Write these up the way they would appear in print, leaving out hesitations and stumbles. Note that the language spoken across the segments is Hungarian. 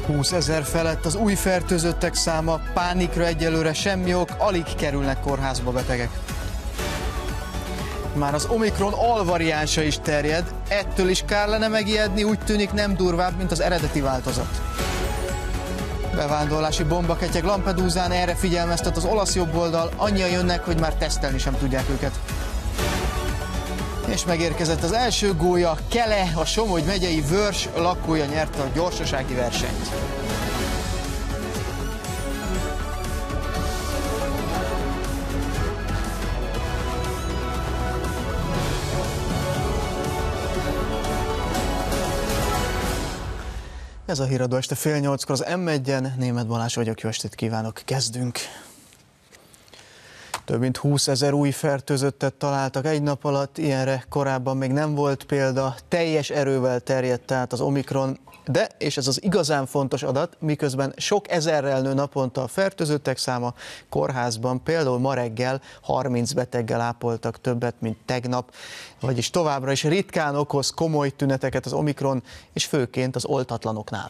20 000 felett az új fertőzöttek száma, pánikra egyelőre semmi ok, alig kerülnek kórházba betegek. Már az Omikron alvariánsa is terjed, ettől is kár lenne megijedni, úgy tűnik nem durvább, mint az eredeti változat. Bevándorlási bombaketyeg Lampedusán, erre figyelmeztet az olasz jobboldal, annyian jönnek, hogy már tesztelni sem tudják őket. És megérkezett az első gólya, Kele, a Somogy megyei Vörs lakója nyerte a gyorsasági versenyt. Ez a híradó este 7:30 az M1-en, Németh Balázs vagyok, jó estét kívánok, kezdünk! Több mint 20 000 új fertőzöttet találtak egy nap alatt, ilyenre korábban még nem volt példa, teljes erővel terjedt át az Omikron, de, és ez az igazán fontos adat, miközben sok ezerrel nő naponta a fertőzöttek száma, kórházban például ma reggel 30 beteggel ápoltak többet, mint tegnap, vagyis továbbra is ritkán okoz komoly tüneteket az Omikron, és főként az oltatlanoknál.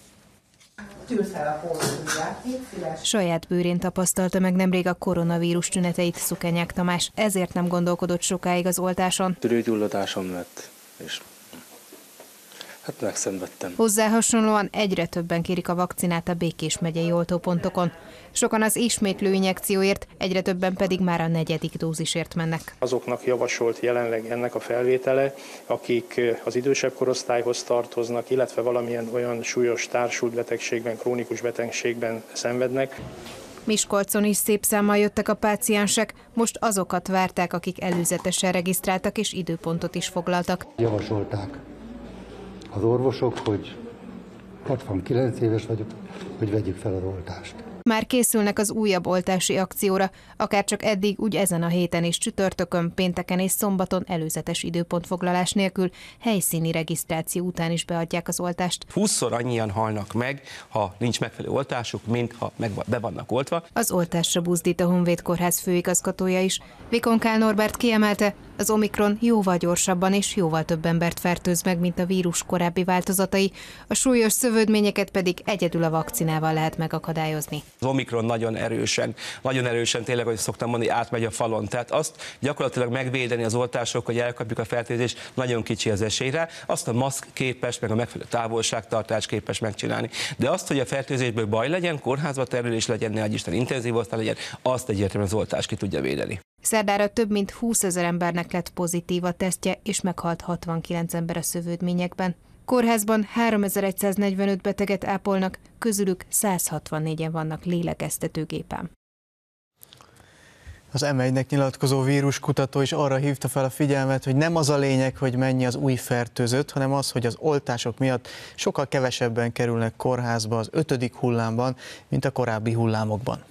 Saját bőrén tapasztalta meg nemrég a koronavírus tüneteit Szukenyák Tamás, ezért nem gondolkodott sokáig az oltáson. Tüdőgyulladásom lett, és hát megszenvedtem. Hozzá hasonlóan egyre többen kérik a vakcinát a Békés megyei oltópontokon. Sokan az ismétlő injekcióért, egyre többen pedig már a 4. dózisért mennek. Azoknak javasolt jelenleg ennek a felvétele, akik az idősebb korosztályhoz tartoznak, illetve valamilyen olyan súlyos társult betegségben, krónikus betegségben szenvednek. Miskolcon is szép számmal jöttek a páciensek, most azokat várták, akik előzetesen regisztráltak és időpontot is foglaltak. Javasolták az orvosok, hogy 69 éves vagyok, hogy vegyük fel az oltást. Már készülnek az újabb oltási akcióra, akár csak eddig, úgy ezen a héten is csütörtökön, pénteken és szombaton előzetes időpontfoglalás nélkül, helyszíni regisztráció után is beadják az oltást. 20-szor annyian halnak meg, ha nincs megfelelő oltásuk, mint ha be vannak oltva. Az oltásra buzdít a Honvéd Kórház főigazgatója is. Vikonkál Norbert kiemelte, az Omikron jóval gyorsabban és jóval több embert fertőz meg, mint a vírus korábbi változatai, a súlyos szövődményeket pedig egyedül a vakcinával lehet megakadályozni. Az Omikron nagyon erősen tényleg, hogy szoktam mondani, átmegy a falon. Tehát azt gyakorlatilag megvédeni az oltások, hogy elkapjuk a fertőzést, nagyon kicsi az esélyre. Azt a maszk képes, meg a megfelelő távolságtartás képes megcsinálni. De azt, hogy a fertőzésből baj legyen, kórházba terülés legyen, ne adj Isten intenzív osztály legyen, azt egyértelműen az oltás ki tudja védeni. Szerdára több mint 20 000 embernek lett pozitív a tesztje, és meghalt 69 ember a szövődményekben. Kórházban 3145 beteget ápolnak, közülük 164-en vannak lélegeztetőgépen. Az M1-nek nyilatkozó víruskutató is arra hívta fel a figyelmet, hogy nem az a lényeg, hogy mennyi az új fertőzött, hanem az, hogy az oltások miatt sokkal kevesebben kerülnek kórházba az 5. hullámban, mint a korábbi hullámokban.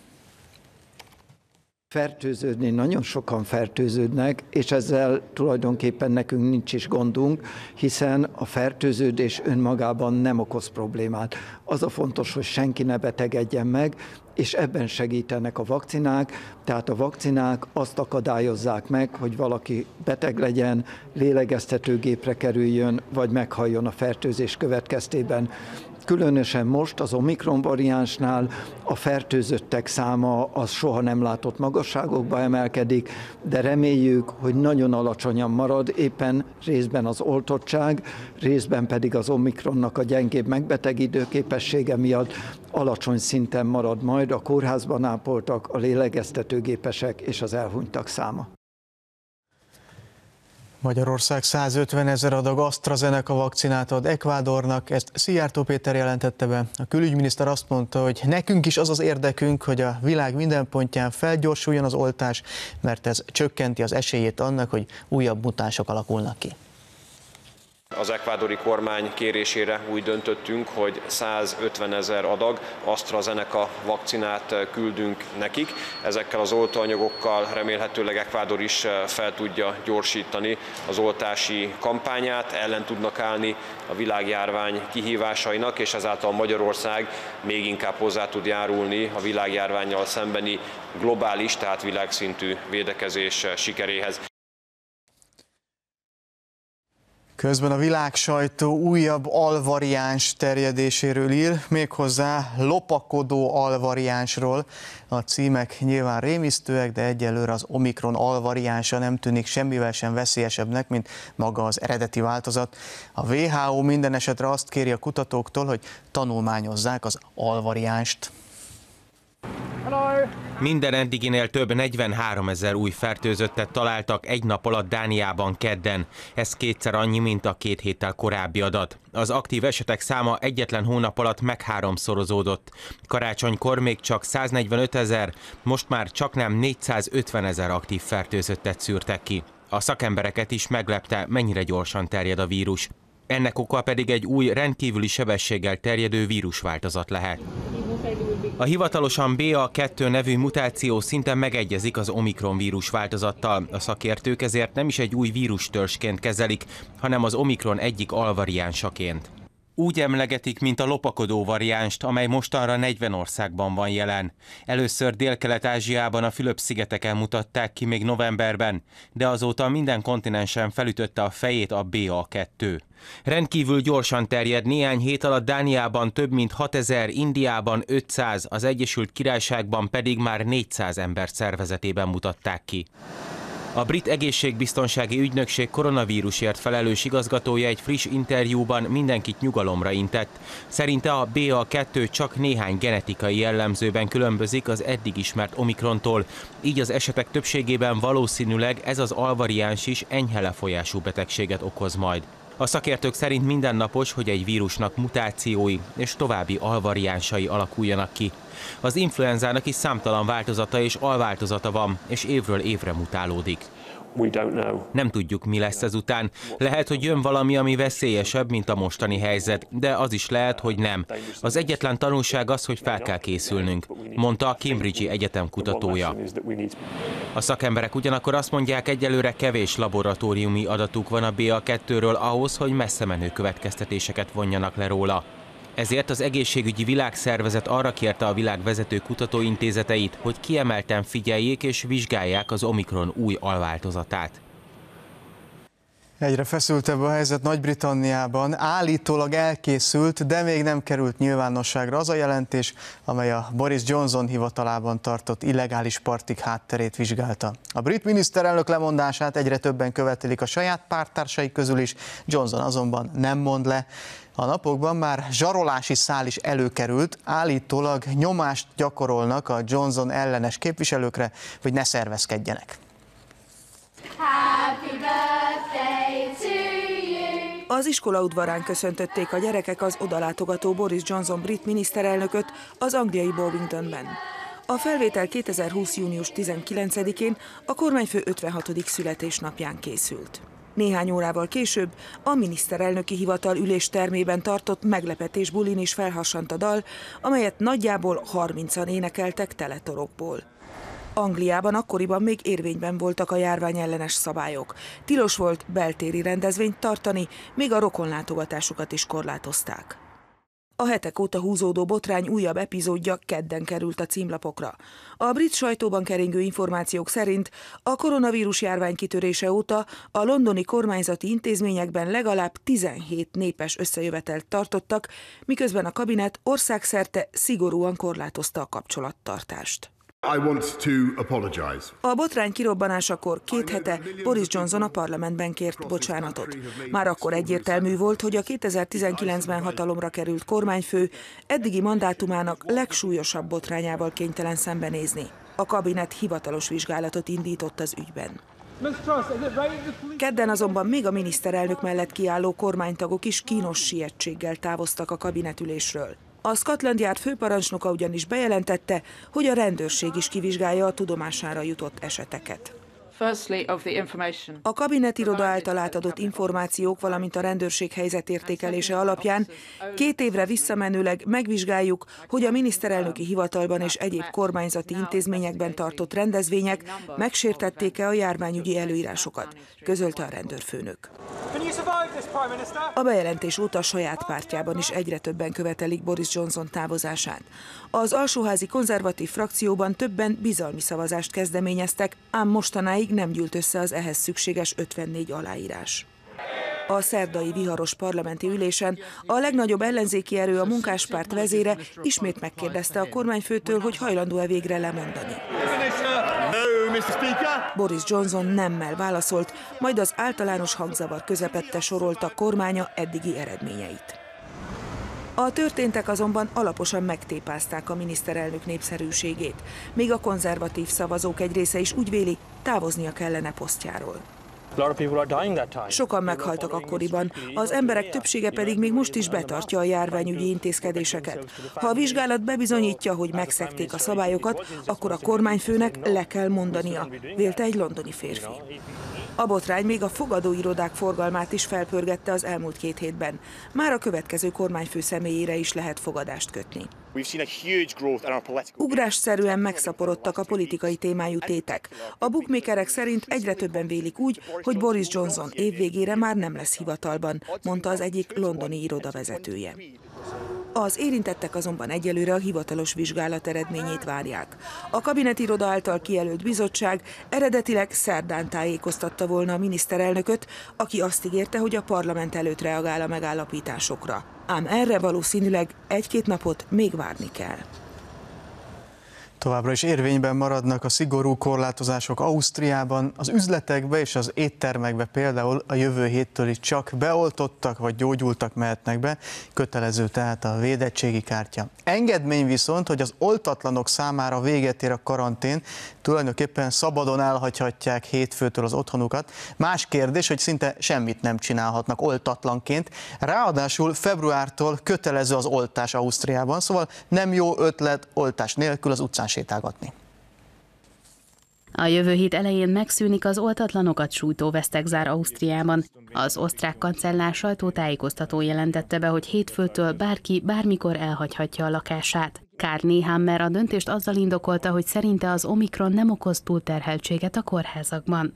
Fertőződni nagyon sokan fertőződnek, és ezzel tulajdonképpen nekünk nincs is gondunk, hiszen a fertőződés önmagában nem okoz problémát. Az a fontos, hogy senki ne betegedjen meg, és ebben segítenek a vakcinák, tehát a vakcinák azt akadályozzák meg, hogy valaki beteg legyen, lélegeztetőgépre kerüljön, vagy meghalljon a fertőzés következtében. Különösen most az Omikron variánsnál a fertőzöttek száma az soha nem látott magasságokba emelkedik, de reméljük, hogy nagyon alacsonyan marad, éppen részben az oltottság, részben pedig az Omikronnak a gyengébb megbetegidő képessége miatt alacsony szinten marad majd a kórházban ápoltak, a lélegeztetőgépesek és az elhunytak száma. Magyarország 150 000 adag AstraZeneca vakcinát ad Ecuadornak, ezt Szijjártó Péter jelentette be. A külügyminiszter azt mondta, hogy nekünk is az az érdekünk, hogy a világ minden pontján felgyorsuljon az oltás, mert ez csökkenti az esélyét annak, hogy újabb mutánsok alakulnak ki. Az ekvádori kormány kérésére úgy döntöttünk, hogy 150 000 adag AstraZeneca vakcinát küldünk nekik. Ezekkel az oltóanyagokkal remélhetőleg Ekvádor is fel tudja gyorsítani az oltási kampányát, ellen tudnak állni a világjárvány kihívásainak, és ezáltal Magyarország még inkább hozzá tud járulni a világjárvánnyal szembeni globális, tehát világszintű védekezés sikeréhez. Közben a világsajtó újabb alvariáns terjedéséről ír, méghozzá lopakodó alvariánsról. A címek nyilván rémisztőek, de egyelőre az Omikron alvariánsa nem tűnik semmivel sem veszélyesebbnek, mint maga az eredeti változat. A WHO minden esetre azt kéri a kutatóktól, hogy tanulmányozzák az alvariánst. Minden eddiginél több 43 000 új fertőzöttet találtak egy nap alatt Dániában kedden. Ez kétszer annyi, mint a 2 héttel korábbi adat. Az aktív esetek száma egyetlen hónap alatt megháromszorozódott. Karácsonykor még csak 145 000, most már csaknem 450 000 aktív fertőzöttet szűrtek ki. A szakembereket is meglepte, mennyire gyorsan terjed a vírus. Ennek oka pedig egy új, rendkívüli sebességgel terjedő vírusváltozat lehet. A hivatalosan BA2 nevű mutáció szinte megegyezik az Omikron vírus változattal. A szakértők ezért nem is egy új vírustörzsként kezelik, hanem az Omikron egyik alvariánsaként. Úgy emlegetik, mint a lopakodó variánst, amely mostanra 40 országban van jelen. Először Dél-Kelet-Ázsiában a Fülöp-szigeteken mutatták ki még novemberben, de azóta minden kontinensen felütötte a fejét a BA2. Rendkívül gyorsan terjed, néhány hét alatt Dániában több mint 6000, Indiában 500, az Egyesült Királyságban pedig már 400 ember szervezetében mutatták ki. A brit egészségbiztonsági ügynökség koronavírusért felelős igazgatója egy friss interjúban mindenkit nyugalomra intett. Szerinte a BA2 csak néhány genetikai jellemzőben különbözik az eddig ismert Omikrontól, így az esetek többségében valószínűleg ez az alvariáns is enyhe lefolyású betegséget okoz majd. A szakértők szerint mindennapos, hogy egy vírusnak mutációi és további alvariánsai alakuljanak ki. Az influenzának is számtalan változata és alváltozata van, és évről évre mutálódik. Nem tudjuk, mi lesz ezután. Lehet, hogy jön valami, ami veszélyesebb, mint a mostani helyzet, de az is lehet, hogy nem. Az egyetlen tanulság az, hogy fel kell készülnünk, mondta a Cambridge-i Egyetem kutatója. A szakemberek ugyanakkor azt mondják, egyelőre kevés laboratóriumi adatuk van a BA2-ről ahhoz, hogy messze menő következtetéseket vonjanak le róla. Ezért az Egészségügyi Világszervezet arra kérte a világ vezető kutatóintézeteit, hogy kiemelten figyeljék és vizsgálják az Omikron új alváltozatát. Egyre feszültebb a helyzet Nagy-Britanniában. Állítólag elkészült, de még nem került nyilvánosságra az a jelentés, amely a Boris Johnson hivatalában tartott illegális partik hátterét vizsgálta. A brit miniszterelnök lemondását egyre többen követelik a saját párttársai közül is, Johnson azonban nem mond le. A napokban már zsarolási szál is előkerült, állítólag nyomást gyakorolnak a Johnson ellenes képviselőkre, hogy ne szervezkedjenek. Happy birthday to you. Az iskola udvarán köszöntötték a gyerekek az odalátogató Boris Johnson brit miniszterelnököt az angliai Bovingtonben. A felvétel 2020. június 19-én a kormányfő 56. születésnapján készült. Néhány órával később a miniszterelnöki hivatal üléstermében tartott meglepetés bulin is felhassant a dal, amelyet nagyjából 30-an énekeltek teletorokból. Angliában akkoriban még érvényben voltak a járványellenes szabályok. Tilos volt beltéri rendezvényt tartani, még a rokonlátogatásokat is korlátozták. A hetek óta húzódó botrány újabb epizódja kedden került a címlapokra. A brit sajtóban keringő információk szerint a koronavírus járvány kitörése óta a londoni kormányzati intézményekben legalább 17 népes összejövetelt tartottak, miközben a kabinet országszerte szigorúan korlátozta a kapcsolattartást. A botrány kirobbanásakor 2 hete Boris Johnson a parlamentben kért bocsánatot. Már akkor egyértelmű volt, hogy a 2019-ben hatalomra került kormányfő eddigi mandátumának legsúlyosabb botrányával kénytelen szembenézni. A kabinet hivatalos vizsgálatot indított az ügyben. Kedden azonban még a miniszterelnök mellett kiálló kormánytagok is kínos sietséggel távoztak a kabinetülésről. A Scotland Yard főparancsnoka ugyanis bejelentette, hogy a rendőrség is kivizsgálja a tudomására jutott eseteket. A kabinetiroda által átadott információk, valamint a rendőrség helyzetértékelése alapján 2 évre visszamenőleg megvizsgáljuk, hogy a miniszterelnöki hivatalban és egyéb kormányzati intézményekben tartott rendezvények megsértették-e a járványügyi előírásokat, közölte a rendőrfőnök. A bejelentés óta a saját pártjában is egyre többen követelik Boris Johnson távozását. Az alsóházi konzervatív frakcióban többen bizalmi szavazást kezdeményeztek, ám mostanáig nem gyűlt össze az ehhez szükséges 54 aláírás. A szerdai viharos parlamenti ülésen a legnagyobb ellenzéki erő, a Munkáspárt vezére ismét megkérdezte a kormányfőtől, hogy hajlandó-e végre lemondani. Boris Johnson nemmel válaszolt, majd az általános hangzavar közepette sorolta kormánya eddigi eredményeit. A történtek azonban alaposan megtépázták a miniszterelnök népszerűségét, még a konzervatív szavazók egy része is úgy véli, távoznia kellene posztjáról. Sokan meghaltak akkoriban, az emberek többsége pedig még most is betartja a járványügyi intézkedéseket. Ha a vizsgálat bebizonyítja, hogy megszegték a szabályokat, akkor a kormányfőnek le kell mondania, vélte egy londoni férfi. A botrány még a fogadóirodák forgalmát is felpörgette az elmúlt 2 hétben. Már a következő kormányfő személyére is lehet fogadást kötni. Ugrásszerűen megszaporodtak a politikai témájú tétek. A bookmakerek szerint egyre többen vélik úgy, hogy Boris Johnson évvégére már nem lesz hivatalban, mondta az egyik londoni irodavezetője. Az érintettek azonban egyelőre a hivatalos vizsgálat eredményét várják. A kabinetiroda által kijelölt bizottság eredetileg szerdán tájékoztatta volna a miniszterelnököt, aki azt ígérte, hogy a parlament előtt reagál a megállapításokra. Ám erre valószínűleg 1-2 napot még várni kell. Továbbra is érvényben maradnak a szigorú korlátozások Ausztriában, az üzletekbe és az éttermekbe például a jövő héttől is csak beoltottak vagy gyógyultak mehetnek be, kötelező tehát a védettségi kártya. Engedmény viszont, hogy az oltatlanok számára véget ér a karantén, tulajdonképpen szabadon elhagyhatják hétfőtől az otthonukat. Más kérdés, hogy szinte semmit nem csinálhatnak oltatlanként, ráadásul februártól kötelező az oltás Ausztriában, szóval nem jó ötlet oltás nélkül az utcán sétálgatni. A jövő hét elején megszűnik az oltatlanokat sújtó vesztegzár Ausztriában. Az osztrák kancellár sajtótájékoztató jelentette be, hogy hétfőtől bárki bármikor elhagyhatja a lakását. Karl Nehammer a döntést azzal indokolta, hogy szerinte az Omikron nem okoz túlterheltséget a kórházakban.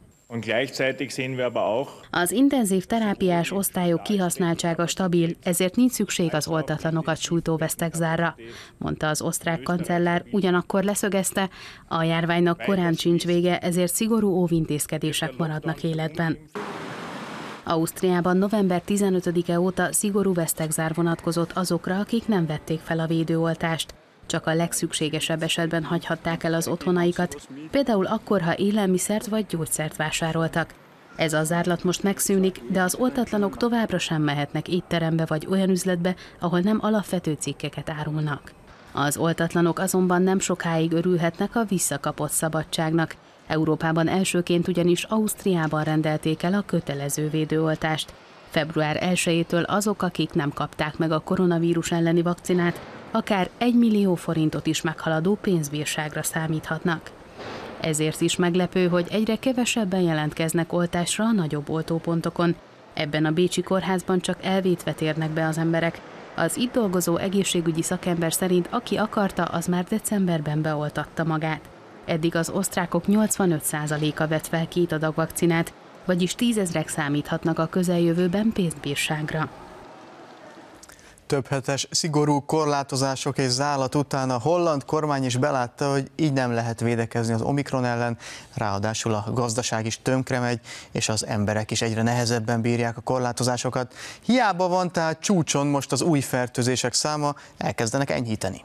Az intenzív terápiás osztályok kihasználtsága stabil, ezért nincs szükség az oltatlanokat sújtó vesztegzárra, mondta az osztrák kancellár, ugyanakkor leszögezte, a járványnak korán sincs vége, ezért szigorú óvintézkedések maradnak életben. Ausztriában november 15-e óta szigorú vesztegzár vonatkozott azokra, akik nem vették fel a védőoltást. Csak a legszükségesebb esetben hagyhatták el az otthonaikat, például akkor, ha élelmiszert vagy gyógyszert vásároltak. Ez a zárlat most megszűnik, de az oltatlanok továbbra sem mehetnek étterembe vagy olyan üzletbe, ahol nem alapvető cikkeket árulnak. Az oltatlanok azonban nem sokáig örülhetnek a visszakapott szabadságnak. Európában elsőként ugyanis Ausztriában rendelték el a kötelező védőoltást. Február 1-től azok, akik nem kapták meg a koronavírus elleni vakcinát, akár 1 millió forintot is meghaladó pénzbírságra számíthatnak. Ezért is meglepő, hogy egyre kevesebben jelentkeznek oltásra a nagyobb oltópontokon. Ebben a bécsi kórházban csak elvétve térnek be az emberek. Az itt dolgozó egészségügyi szakember szerint aki akarta, az már decemberben beoltatta magát. Eddig az osztrákok 85%-a vett fel 2 adag vakcinát, vagyis 10 000-ek számíthatnak a közeljövőben pénzbírságra. Több hetes szigorú korlátozások és zárlat után a holland kormány is belátta, hogy így nem lehet védekezni az Omikron ellen, ráadásul a gazdaság is tönkre megy, és az emberek is egyre nehezebben bírják a korlátozásokat. Hiába van tehát csúcson most az új fertőzések száma, elkezdenek enyhíteni.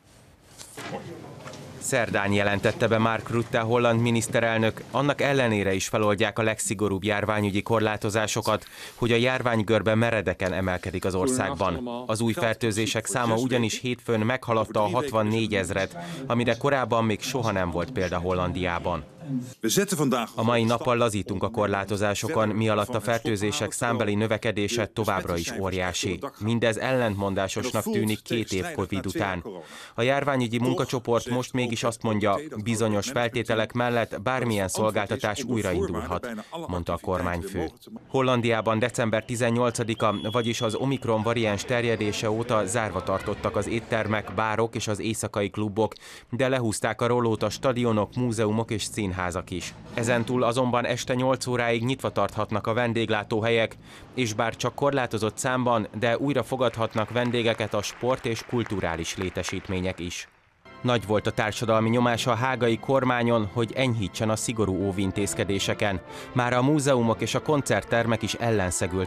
Szerdán jelentette be Mark Rutte holland miniszterelnök, annak ellenére is feloldják a legszigorúbb járványügyi korlátozásokat, hogy a járványgörbe meredeken emelkedik az országban. Az új fertőzések száma ugyanis hétfőn meghaladta a 64 000-et, amire korábban még soha nem volt példa Hollandiában. A mai nappal lazítunk a korlátozásokon, mi alatt a fertőzések számbeli növekedése továbbra is óriási. Mindez ellentmondásosnak tűnik 2 év Covid után. A járványügyi munkacsoport most mégis azt mondja, bizonyos feltételek mellett bármilyen szolgáltatás újraindulhat, mondta a kormányfő. Hollandiában december 18-a, vagyis az Omikron variáns terjedése óta zárva tartottak az éttermek, bárok és az éjszakai klubok, de lehúzták a rollót a stadionok, múzeumok és színházak is. Ezentúl azonban este 8 óráig nyitva tarthatnak a vendéglátóhelyek, és bár csak korlátozott számban, de újra fogadhatnak vendégeket a sport és kulturális létesítmények is. Nagy volt a társadalmi nyomás a hágai kormányon, hogy enyhítsen a szigorú óvintézkedéseken. Már a múzeumok és a koncerttermek is ellenszegültek.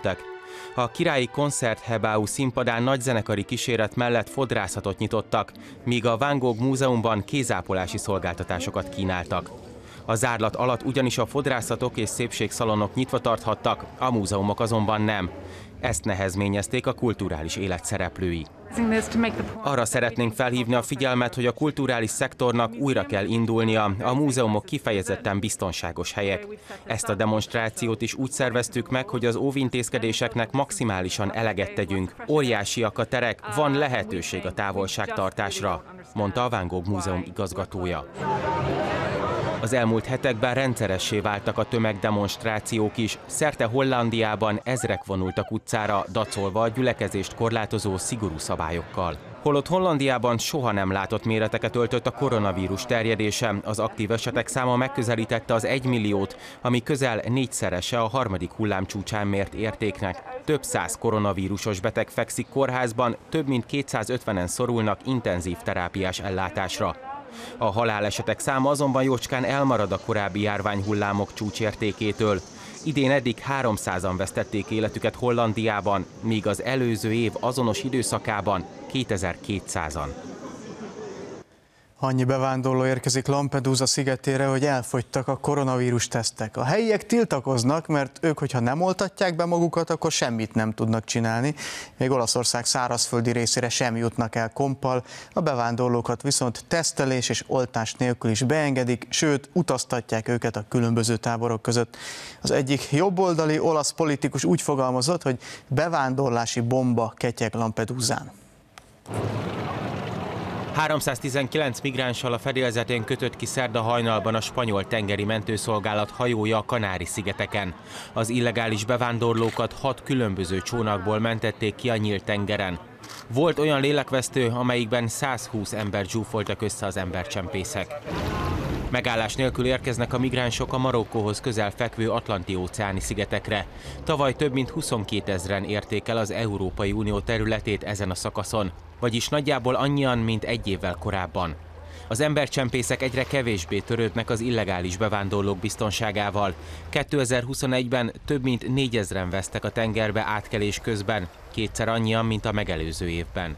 A Királyi Koncerthebáú színpadán nagyzenekari kíséret mellett fodrászatot nyitottak, míg a Van Gogh Múzeumban kézápolási szolgáltatásokat kínáltak. A zárlat alatt ugyanis a fodrászatok és szépségszalonok nyitva tarthattak, a múzeumok azonban nem. Ezt nehezményezték a kulturális élet szereplői. Arra szeretnénk felhívni a figyelmet, hogy a kulturális szektornak újra kell indulnia, a múzeumok kifejezetten biztonságos helyek. Ezt a demonstrációt is úgy szerveztük meg, hogy az óvintézkedéseknek maximálisan eleget tegyünk. Óriásiak a terek, van lehetőség a távolságtartásra, mondta a Van Gogh Múzeum igazgatója. Az elmúlt hetekben rendszeressé váltak a tömegdemonstrációk is. Szerte Hollandiában ezrek vonultak utcára, dacolva a gyülekezést korlátozó szigorú szabályokkal. Holott Hollandiában soha nem látott méreteket öltött a koronavírus terjedése, az aktív esetek száma megközelítette az 1 milliót, ami közel 4-szerese a harmadik hullám csúcsán mért értéknek. Több száz koronavírusos beteg fekszik kórházban, több mint 250-en szorulnak intenzív terápiás ellátásra. A halálesetek száma azonban jócskán elmarad a korábbi járványhullámok csúcsértékétől. Idén eddig 300-an vesztették életüket Hollandiában, míg az előző év azonos időszakában 2200-an. Annyi bevándorló érkezik Lampedusa szigetére, hogy elfogytak a koronavírus tesztek. A helyiek tiltakoznak, mert ők, hogyha nem oltatják be magukat, akkor semmit nem tudnak csinálni. Még Olaszország szárazföldi részére sem jutnak el komppal, a bevándorlókat viszont tesztelés és oltás nélkül is beengedik, sőt, utaztatják őket a különböző táborok között. Az egyik jobboldali olasz politikus úgy fogalmazott, hogy bevándorlási bomba ketyeg Lampedusán. 319 migránssal a fedélzetén kötött ki szerda hajnalban a spanyol tengeri mentőszolgálat hajója a Kanári-szigeteken. Az illegális bevándorlókat 6 különböző csónakból mentették ki a nyílt tengeren. Volt olyan lélekvesztő, amelyikben 120 ember zsúfoltak össze az embercsempészek. Megállás nélkül érkeznek a migránsok a Marokkóhoz közel fekvő Atlanti-óceáni szigetekre. Tavaly több mint 22 000-en érték el az Európai Unió területét ezen a szakaszon, vagyis nagyjából annyian, mint egy évvel korábban. Az embercsempészek egyre kevésbé törődnek az illegális bevándorlók biztonságával. 2021-ben több mint 4000-en vesztek a tengerbe átkelés közben, kétszer annyian, mint a megelőző évben.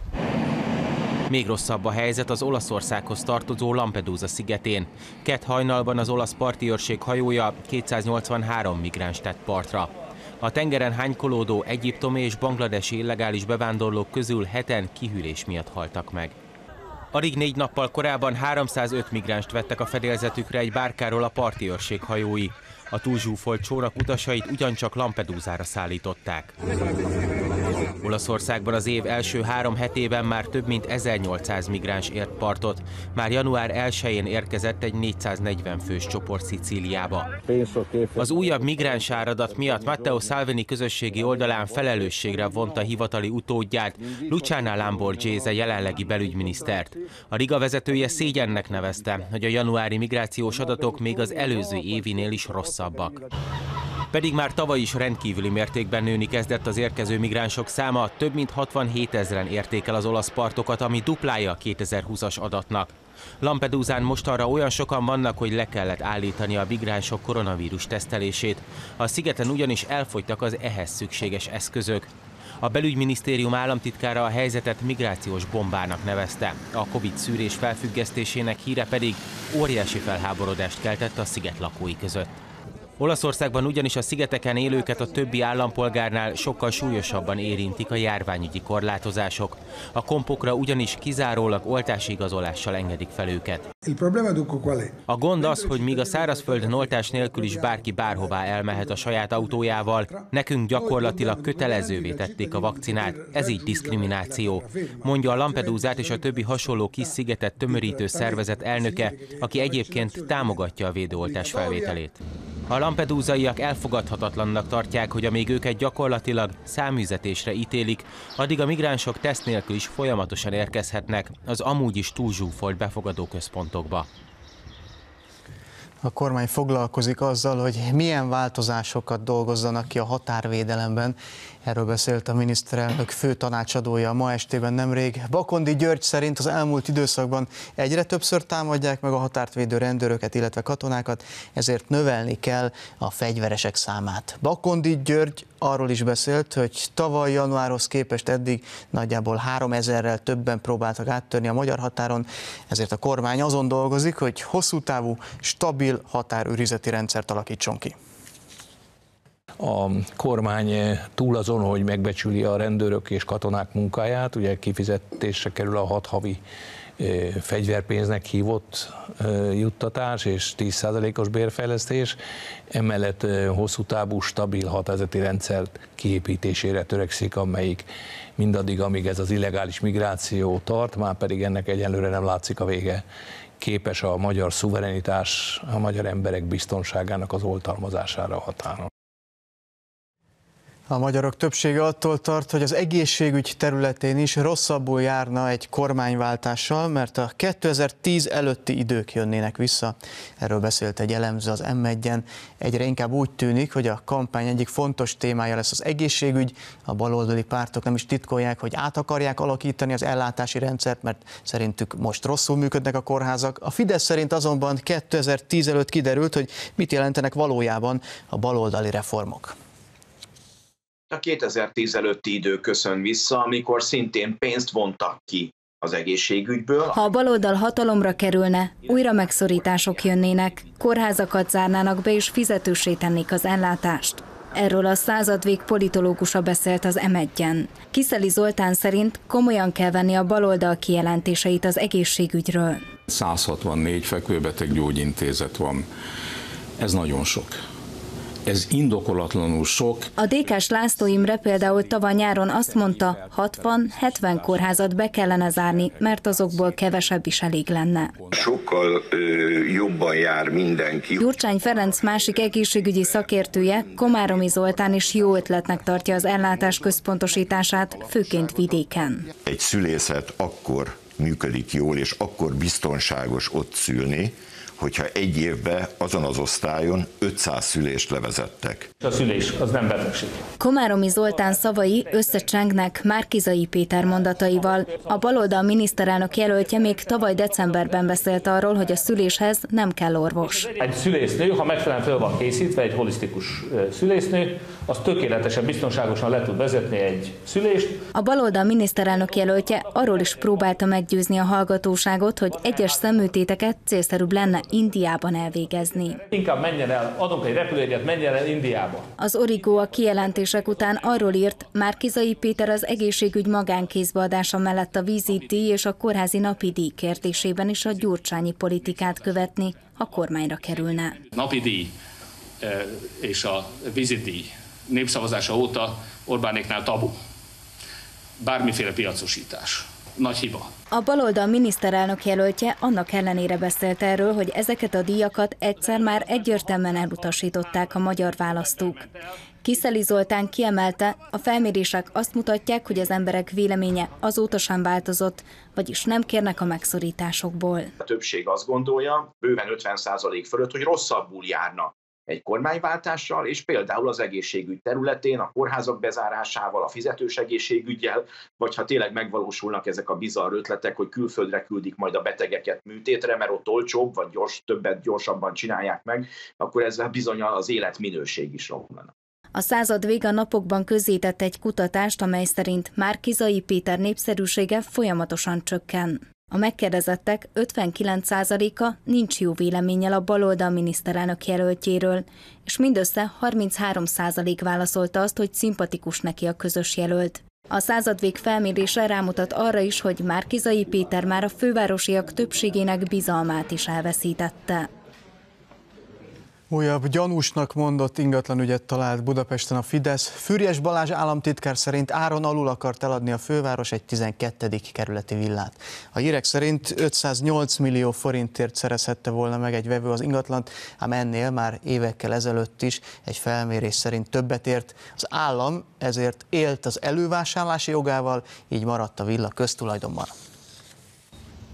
Még rosszabb a helyzet az Olaszországhoz tartozó Lampedusa szigetén. Kedd hajnalban az olasz parti őrség hajója 283 migráns tett partra. A tengeren hánykolódó egyiptomi és bangladesi illegális bevándorlók közül 7-en kihűlés miatt haltak meg. Alig 4 nappal korábban 305 migránst vettek a fedélzetükre egy bárkáról a parti őrség hajói. A túlzsúfolt csónak utasait ugyancsak Lampedusára szállították. Olaszországban az év első 3 hetében már több mint 1800 migráns ért partot. Már január 1-én érkezett egy 440 fős csoport Szicíliába. Az újabb migráns áradat miatt Matteo Salvini közösségi oldalán felelősségre vonta hivatali utódját, Luciana Lamborghese jelenlegi belügyminisztert. A Liga vezetője szégyennek nevezte, hogy a januári migrációs adatok még az előző évinél is rosszabbak. Pedig már tavaly is rendkívüli mértékben nőni kezdett az érkező migránsok száma, több mint 67 000-en érték el az olasz partokat, ami duplája a 2020-as adatnak. Lampedusán mostanra olyan sokan vannak, hogy le kellett állítani a migránsok koronavírus tesztelését. A szigeten ugyanis elfogytak az ehhez szükséges eszközök. A belügyminisztérium államtitkára a helyzetet migrációs bombának nevezte. A Covid szűrés felfüggesztésének híre pedig óriási felháborodást keltett a sziget lakói között. Olaszországban ugyanis a szigeteken élőket a többi állampolgárnál sokkal súlyosabban érintik a járványügyi korlátozások. A kompokra ugyanis kizárólag oltási igazolással engedik fel őket. A gond az, hogy míg a szárazföldön oltás nélkül is bárki bárhová elmehet a saját autójával, nekünk gyakorlatilag kötelezővé tették a vakcinát, ez így diszkrimináció, mondja a Lampedusát és a többi hasonló kis szigetet tömörítő szervezet elnöke, aki egyébként támogatja a védőoltás felvételét. A lampedusaiak elfogadhatatlannak tartják, hogy amíg őket gyakorlatilag száműzetésre ítélik, addig a migránsok teszt nélkül is folyamatosan érkezhetnek az amúgy is túlzsúfolt befogadó központokba. A kormány foglalkozik azzal, hogy milyen változásokat dolgozzanak ki a határvédelemben. Erről beszélt a miniszterelnök fő tanácsadója ma estében nemrég. Bakondi György szerint az elmúlt időszakban egyre többször támadják meg a határt védő rendőröket, illetve katonákat, ezért növelni kell a fegyveresek számát. Bakondi György arról is beszélt, hogy tavaly januárhoz képest eddig nagyjából 3000-rel többen próbáltak áttörni a magyar határon, ezért a kormány azon dolgozik, hogy hosszú távú, stabil határőrizeti rendszert alakítson ki. A kormány túl azon, hogy megbecsüli a rendőrök és katonák munkáját, ugye kifizetésre kerül a 6 havi fegyverpénznek hívott juttatás és 10%-os bérfejlesztés, emellett hosszú távú, stabil határozati rendszer kiépítésére törekszik, amelyik mindaddig, amíg ez az illegális migráció tart, már pedig ennek egyelőre nem látszik a vége, képes a magyar szuverenitás, a magyar emberek biztonságának az oltalmazására a határon. A magyarok többsége attól tart, hogy az egészségügy területén is rosszabbul járna egy kormányváltással, mert a 2010 előtti idők jönnének vissza. Erről beszélt egy elemző az M1-en. Egyre inkább úgy tűnik, hogy a kampány egyik fontos témája lesz az egészségügy. A baloldali pártok nem is titkolják, hogy át akarják alakítani az ellátási rendszert, mert szerintük most rosszul működnek a kórházak. A Fidesz szerint azonban 2010 előtt kiderült, hogy mit jelentenek valójában a baloldali reformok. A 2010 előtti idő köszön vissza, amikor szintén pénzt vontak ki az egészségügyből. Ha a baloldal hatalomra kerülne, újra megszorítások jönnének, kórházakat zárnának be és fizetőssé tennék az ellátást. Erről a századvég politológusa beszélt az M1-en. Kiszeli Zoltán szerint komolyan kell venni a baloldal kijelentéseit az egészségügyről. 164 fekvőbeteg gyógyintézet van. Ez nagyon sok. Ez indokolatlanul sok. A DK-s László Imre például tavaly nyáron azt mondta, 60-70 kórházat be kellene zárni, mert azokból kevesebb is elég lenne. Sokkal jobban jár mindenki. Gyurcsány Ferenc másik egészségügyi szakértője, Komáromi Zoltán is jó ötletnek tartja az ellátás központosítását, főként vidéken. Egy szülészet akkor működik jól, és akkor biztonságos ott szülni, hogyha egy évben azon az osztályon 500 szülést levezettek. A szülés az nem betegség. Komáromi Zoltán szavai összecsengnek Márki-Zay Péter mondataival. A baloldal miniszterelnök jelöltje még tavaly decemberben beszélt arról, hogy a szüléshez nem kell orvos. Egy szülésznő, ha megfelelően fel van készítve, egy holisztikus szülésznő, az tökéletesen, biztonságosan le tud vezetni egy szülést. A baloldal miniszterelnök jelöltje arról is próbálta meggyőzni a hallgatóságot, hogy egyes szemműtéteket célszerűbb lenne Indiában elvégezni. Inkább menjen el, adunk egy repülőjegyet, menjen el Indiába. Az Origo a kijelentések után arról írt, Márki-Zay Péter az egészségügy magánkézbe adása mellett a vízidíj és a kórházi napi díj kérdésében is a gyurcsányi politikát követni, ha kormányra kerülne. Napi díj és a vízidíj népszavazása óta Orbánéknál tabu. Bármiféle piacosítás. Nagy hiba. A baloldal miniszterelnök jelöltje annak ellenére beszélt erről, hogy ezeket a díjakat egyszer már egyértelműen elutasították a magyar választók. Kiszeli Zoltán kiemelte, a felmérések azt mutatják, hogy az emberek véleménye azóta sem változott, vagyis nem kérnek a megszorításokból. A többség azt gondolja, bőven 50% fölött, hogy rosszabbul járna egy kormányváltással, és például az egészségügy területén, a kórházak bezárásával, a fizetős egészségüggyel, vagy ha tényleg megvalósulnak ezek a bizarr ötletek, hogy külföldre küldik majd a betegeket műtétre, mert ott olcsóbb, vagy többet gyorsabban csinálják meg, akkor ezzel bizony az életminőség is romlana. A századvég a napokban közzétett egy kutatást, amely szerint Márki-Zay Péter népszerűsége folyamatosan csökken. A megkérdezettek 59%-a nincs jó véleménnyel a baloldal miniszterelnök jelöltjéről, és mindössze 33% válaszolta azt, hogy szimpatikus neki a közös jelölt. A századvég felmérése rámutat arra is, hogy Márki-Zay Péter már a fővárosiak többségének bizalmát is elveszítette. Újabb gyanúsnak mondott ingatlanügyet talált Budapesten a Fidesz. Füriyes Balázs államtitkár szerint áron alul akart eladni a főváros egy 12. kerületi villát. A hírek szerint 508 millió forintért szerezhette volna meg egy vevő az ingatlant, ám ennél már évekkel ezelőtt is egy felmérés szerint többet ért. Az állam ezért élt az elővásárlási jogával, így maradt a villa köztulajdonban.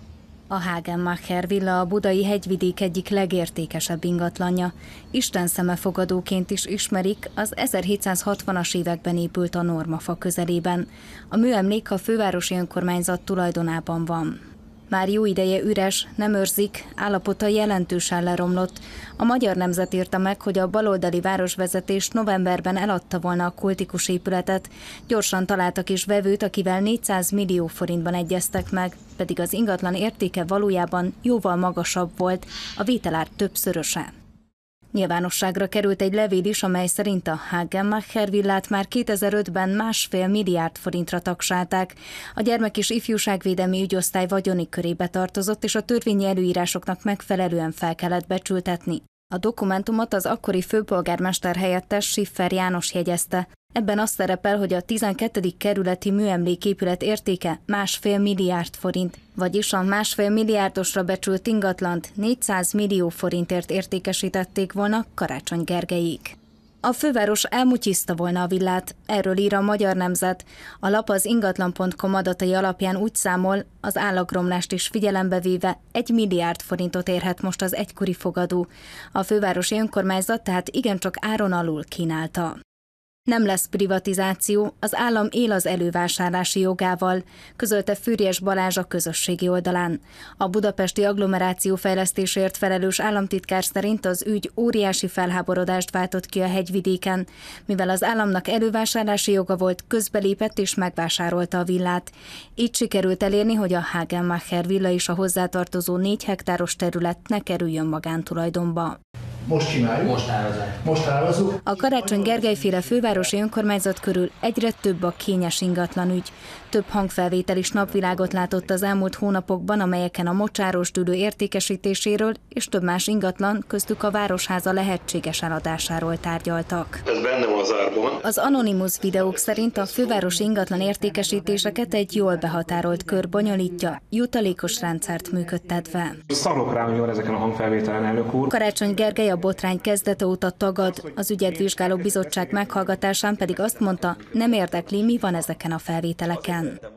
A Hagenmacher villa a budai hegyvidék egyik legértékesebb ingatlanja. Isten szemefogadóként is ismerik, az 1760-as években épült a Normafa közelében. A műemlék a fővárosi önkormányzat tulajdonában van. Már jó ideje üres, nem őrzik, állapota jelentősen leromlott. A Magyar Nemzet írta meg, hogy a baloldali városvezetés novemberben eladta volna a kultikus épületet. Gyorsan találtak is vevőt, akivel 400 millió forintban egyeztek meg, pedig az ingatlan értéke valójában jóval magasabb volt, a vételár többszöröse. Nyilvánosságra került egy levél is, amely szerint a Hagenmacher villát már 2005-ben 1,5 milliárd forintra taksálták. A gyermek- és ifjúságvédelmi ügyosztály vagyoni körébe tartozott, és a törvényi előírásoknak megfelelően fel kellett becsültetni. A dokumentumot az akkori főpolgármester helyettes Schiffer János jegyezte. Ebben az szerepel, hogy a 12. kerületi műemléképület értéke 1,5 milliárd forint, vagyis a 1,5 milliárdosra becsült ingatlant 400 millió forintért értékesítették volna Karácsony Gergelyék. A főváros elmutyizta volna a villát, erről ír a Magyar Nemzet. A lap az ingatlan.com adatai alapján úgy számol, az állagromlást is figyelembe véve 1 milliárd forintot érhet most az egykori fogadó. A fővárosi önkormányzat tehát igencsak áron alul kínálta. Nem lesz privatizáció, az állam él az elővásárlási jogával, közölte Füriyes Balázs a közösségi oldalán. A budapesti agglomeráció fejlesztésért felelős államtitkár szerint az ügy óriási felháborodást váltott ki a hegyvidéken. Mivel az államnak elővásárlási joga volt, közbelépett és megvásárolta a villát. Így sikerült elérni, hogy a Hagenmacher villa és a hozzátartozó 4 hektáros terület ne kerüljön magántulajdonba. Most csináljuk. Most árazzuk. A Karácsony Gergely-féle fővárosi önkormányzat körül egyre több a kényes ingatlanügy. Több hangfelvétel is napvilágot látott az elmúlt hónapokban, amelyeken a mocsáros dűlő értékesítéséről és több más ingatlan, köztük a Városháza lehetséges eladásáról tárgyaltak. Ez benne van az árban. Az Anonymous videók szerint a fővárosi ingatlan értékesítéseket egy jól behatárolt kör bonyolítja, jutalékos rendszert működtetve. Szarok rá, hogy van ezeken a hangfelvételen, elnök úr. Karácsony Gergely a botrány kezdete óta tagad, az ügyet vizsgáló bizottság meghallgatásán pedig azt mondta, nem érdekli, mi van ezeken a felvételeken.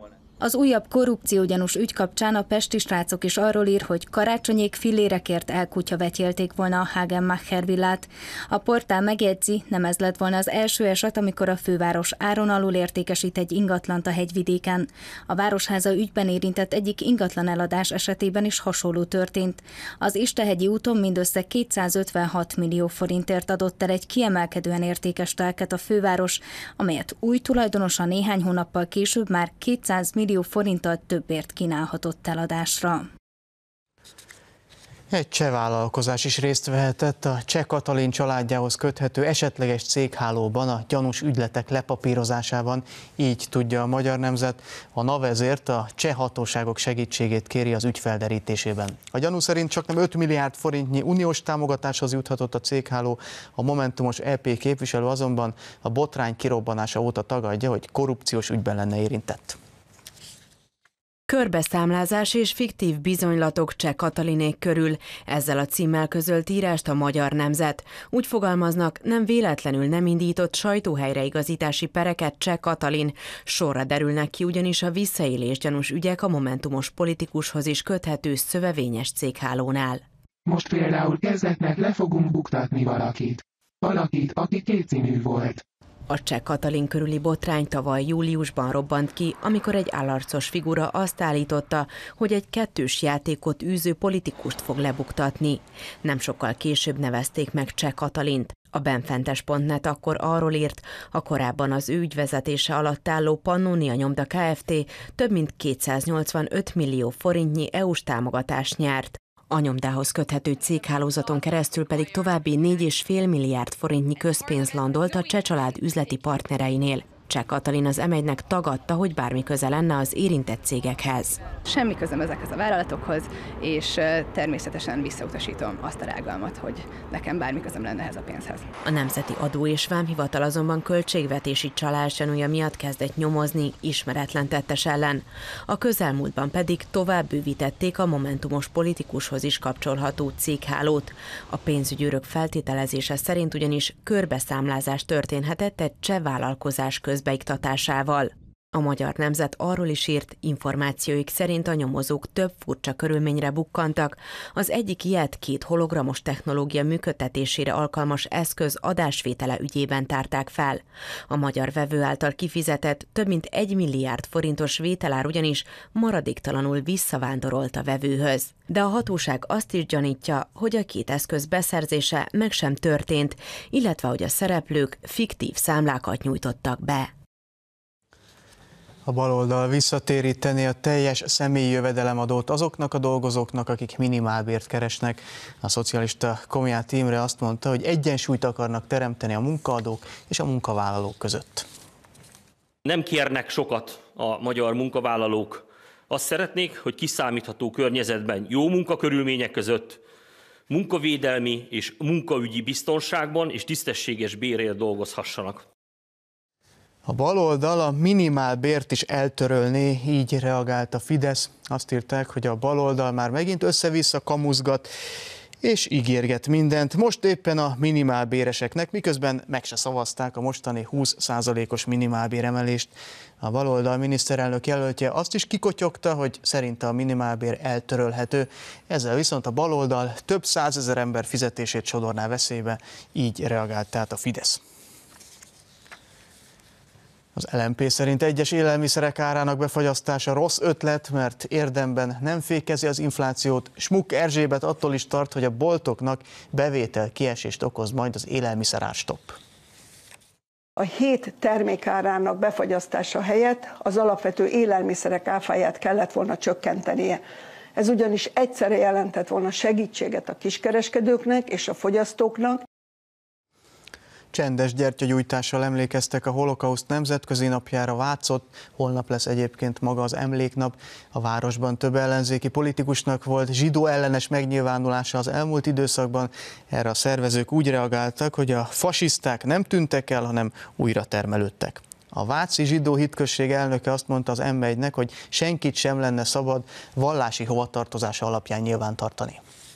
Az újabb korrupciógyanús ügy kapcsán a pesti srácok is arról ír, hogy Karácsonyék fillérekért elkutyavetélték volna a Hagenmacher villát. A portál megjegyzi, nem ez lett volna az első eset, amikor a főváros áron alul értékesít egy ingatlant a hegyvidéken. A Városháza ügyben érintett egyik ingatlan eladás esetében is hasonló történt. Az Istehegyi úton mindössze 256 millió forintért adott el egy kiemelkedően értékes telket a főváros, amelyet új tulajdonosa néhány hónappal később már 200 millió forinttal többért kínálhatott eladásra. Egy cseh vállalkozás is részt vehetett a Cseh Katalin családjához köthető esetleges céghálóban a gyanús ügyletek lepapírozásában, így tudja a Magyar Nemzet. A NAV ezért a cseh hatóságok segítségét kéri az ügy felderítésében. A gyanú szerint csaknem 5 milliárd forintnyi uniós támogatáshoz juthatott a cégháló, a momentumos EP képviselő azonban a botrány kirobbanása óta tagadja, hogy korrupciós ügyben lenne érintett. Körbeszámlázás és fiktív bizonylatok Cseh Katalinék körül. Ezzel a címmel közölt írást a Magyar Nemzet. Úgy fogalmaznak, nem véletlenül nem indított sajtóhelyreigazítási pereket Cseh Katalin. Sorra derülnek ki ugyanis a visszaélésgyanús ügyek a momentumos politikushoz is köthető szövevényes céghálónál. Most például kezdetnek le fogunk buktatni valakit. Valakit, aki kétszínű volt. A Cseh Katalin körüli botrány tavaly júliusban robbant ki, amikor egy állarcos figura azt állította, hogy egy kettős játékot űző politikust fog lebuktatni. Nem sokkal később nevezték meg Cseh Katalint. A benfentes.net akkor arról írt, a korábban az ő ügyvezetése alatt álló Pannonia Nyomda Kft. Több mint 285 millió forintnyi EU-s támogatást nyert. A nyomdához köthető céghálózaton keresztül pedig további 4,5 milliárd forintnyi közpénz landolt a cseh család üzleti partnereinél. Cseh Katalin az M1-nek tagadta, hogy bármi köze lenne az érintett cégekhez. Semmi közöm ezekhez a vállalatokhoz, és természetesen visszautasítom azt a rágalmat, hogy nekem bármi közöm lenne ehhez a pénzhez. A Nemzeti Adó és Vámhivatal azonban költségvetési csalás gyanúja miatt kezdett nyomozni ismeretlen tettes ellen. A közelmúltban pedig tovább bővítették a momentumos politikushoz is kapcsolható céghálót. A pénzügyőrök feltételezése szerint ugyanis körbeszámlázás történhetett egy cseh vállalkozás közbeiktatásával. A Magyar Nemzet arról is írt, információik szerint a nyomozók több furcsa körülményre bukkantak. Az egyik ilyet 2 hologramos technológia működtetésére alkalmas eszköz adásvétele ügyében tárták fel. A magyar vevő által kifizetett több mint 1 milliárd forintos vételár ugyanis maradéktalanul visszavándorolt a vevőhöz. De a hatóság azt is gyanítja, hogy a 2 eszköz beszerzése meg sem történt, illetve hogy a szereplők fiktív számlákat nyújtottak be. A baloldal visszatéríteni a teljes személyi jövedelemadót azoknak a dolgozóknak, akik minimálbért keresnek. A szocialista Komját Imre azt mondta, hogy egyensúlyt akarnak teremteni a munkaadók és a munkavállalók között. Nem kérnek sokat a magyar munkavállalók. Azt szeretnék, hogy kiszámítható környezetben, jó munkakörülmények között, munkavédelmi és munkaügyi biztonságban és tisztességes bérért dolgozhassanak. A baloldal a minimálbért is eltörölné, így reagált a Fidesz. Azt írták, hogy a baloldal már megint össze-vissza kamuzgat, és ígérget mindent. Most éppen a minimálbéreseknek, miközben meg se szavazták a mostani 20%-os minimálbéremelést. A baloldal miniszterelnök jelöltje azt is kikotyogta, hogy szerinte a minimálbér eltörölhető. Ezzel viszont a baloldal több 100 000 ember fizetését sodorná veszélybe, így reagált tehát a Fidesz. Az LMP szerint egyes élelmiszerek árának befagyasztása rossz ötlet, mert érdemben nem fékezi az inflációt. Smuk Erzsébet attól is tart, hogy a boltoknak bevétel kiesést okoz majd az élelmiszerárstopp. A 7 termékárának befagyasztása helyett az alapvető élelmiszerek áfáját kellett volna csökkentenie. Ez ugyanis egyszerre jelentett volna segítséget a kiskereskedőknek és a fogyasztóknak. Csendes gyertyagyújtással emlékeztek a Holokauszt nemzetközi napjára Vácott, holnap lesz egyébként maga az emléknap. A városban több ellenzéki politikusnak volt zsidó ellenes megnyilvánulása az elmúlt időszakban. Erre a szervezők úgy reagáltak, hogy a fasiszták nem tűntek el, hanem újra termelődtek. A váci zsidó hitközség elnöke azt mondta az M1-nek, hogy senkit sem lenne szabad vallási hovatartozása alapján nyilvántartani.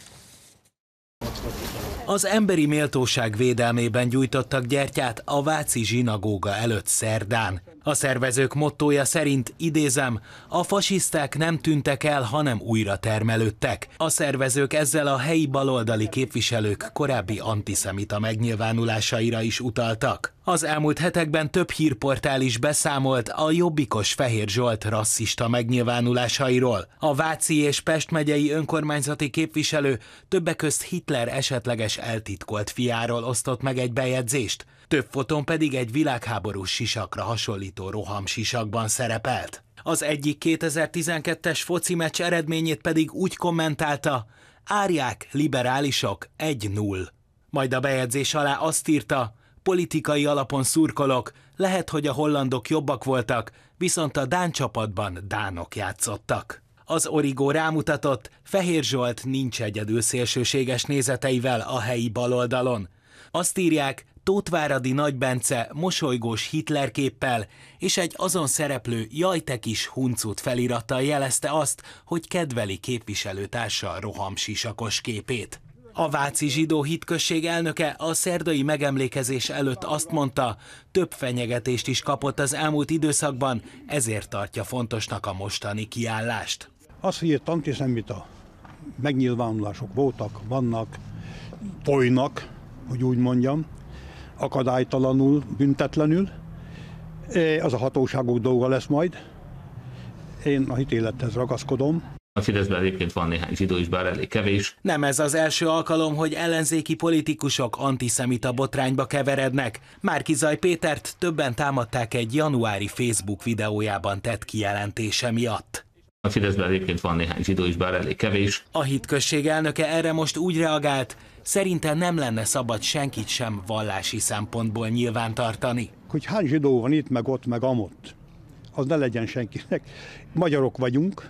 Az emberi méltóság védelmében gyújtottak gyertyát a váci zsinagóga előtt szerdán. A szervezők mottója szerint, idézem, a fasiszták nem tűntek el, hanem újra termelődtek. A szervezők ezzel a helyi baloldali képviselők korábbi antiszemita megnyilvánulásaira is utaltak. Az elmúlt hetekben több hírportál is beszámolt a jobbikos Fehér Zsolt rasszista megnyilvánulásairól. A Váci és Pest megyei önkormányzati képviselő többek közt Hitler esetleges eltitkolt fiáról osztott meg egy bejegyzést, több fotón pedig egy világháborús sisakra hasonlító rohamsisakban szerepelt. Az egyik 2012-es foci meccs eredményét pedig úgy kommentálta, árják liberálisok 1-0. Majd a bejegyzés alá azt írta, politikai alapon szurkolok, lehet, hogy a hollandok jobbak voltak, viszont a dán csapatban dánok játszottak. Az Origó rámutatott, Fehér Zsolt nincs egyedül szélsőséges nézeteivel a helyi baloldalon. Azt írják, Tóthváradi Nagy Bence mosolygós Hitler képpel és egy azon szereplő jaj te kis huncut felirattal jelezte azt, hogy kedveli képviselőtársa rohamsisakos képét. A váci zsidó hitközség elnöke a szerdai megemlékezés előtt azt mondta, több fenyegetést is kapott az elmúlt időszakban, ezért tartja fontosnak a mostani kiállást. Az, hogy itt antiszemita megnyilvánulások voltak, vannak, folynak, hogy úgy mondjam, akadálytalanul, büntetlenül, az a hatóságok dolga lesz majd. Én a hitélethez ragaszkodom. A Fideszben egyébként van néhány zsidó is, bár elég kevés. Nem ez az első alkalom, hogy ellenzéki politikusok antiszemita botrányba keverednek. Márki-Zay Pétert többen támadták egy januári Facebook videójában tett kijelentése miatt. A Fideszben egyébként van néhány zsidó is, bár elég kevés. A hitközség elnöke erre most úgy reagált, szerinte nem lenne szabad senkit sem vallási szempontból nyilvántartani. Hogy hány zsidó van itt, meg ott, meg amott, az ne legyen senkinek. Magyarok vagyunk,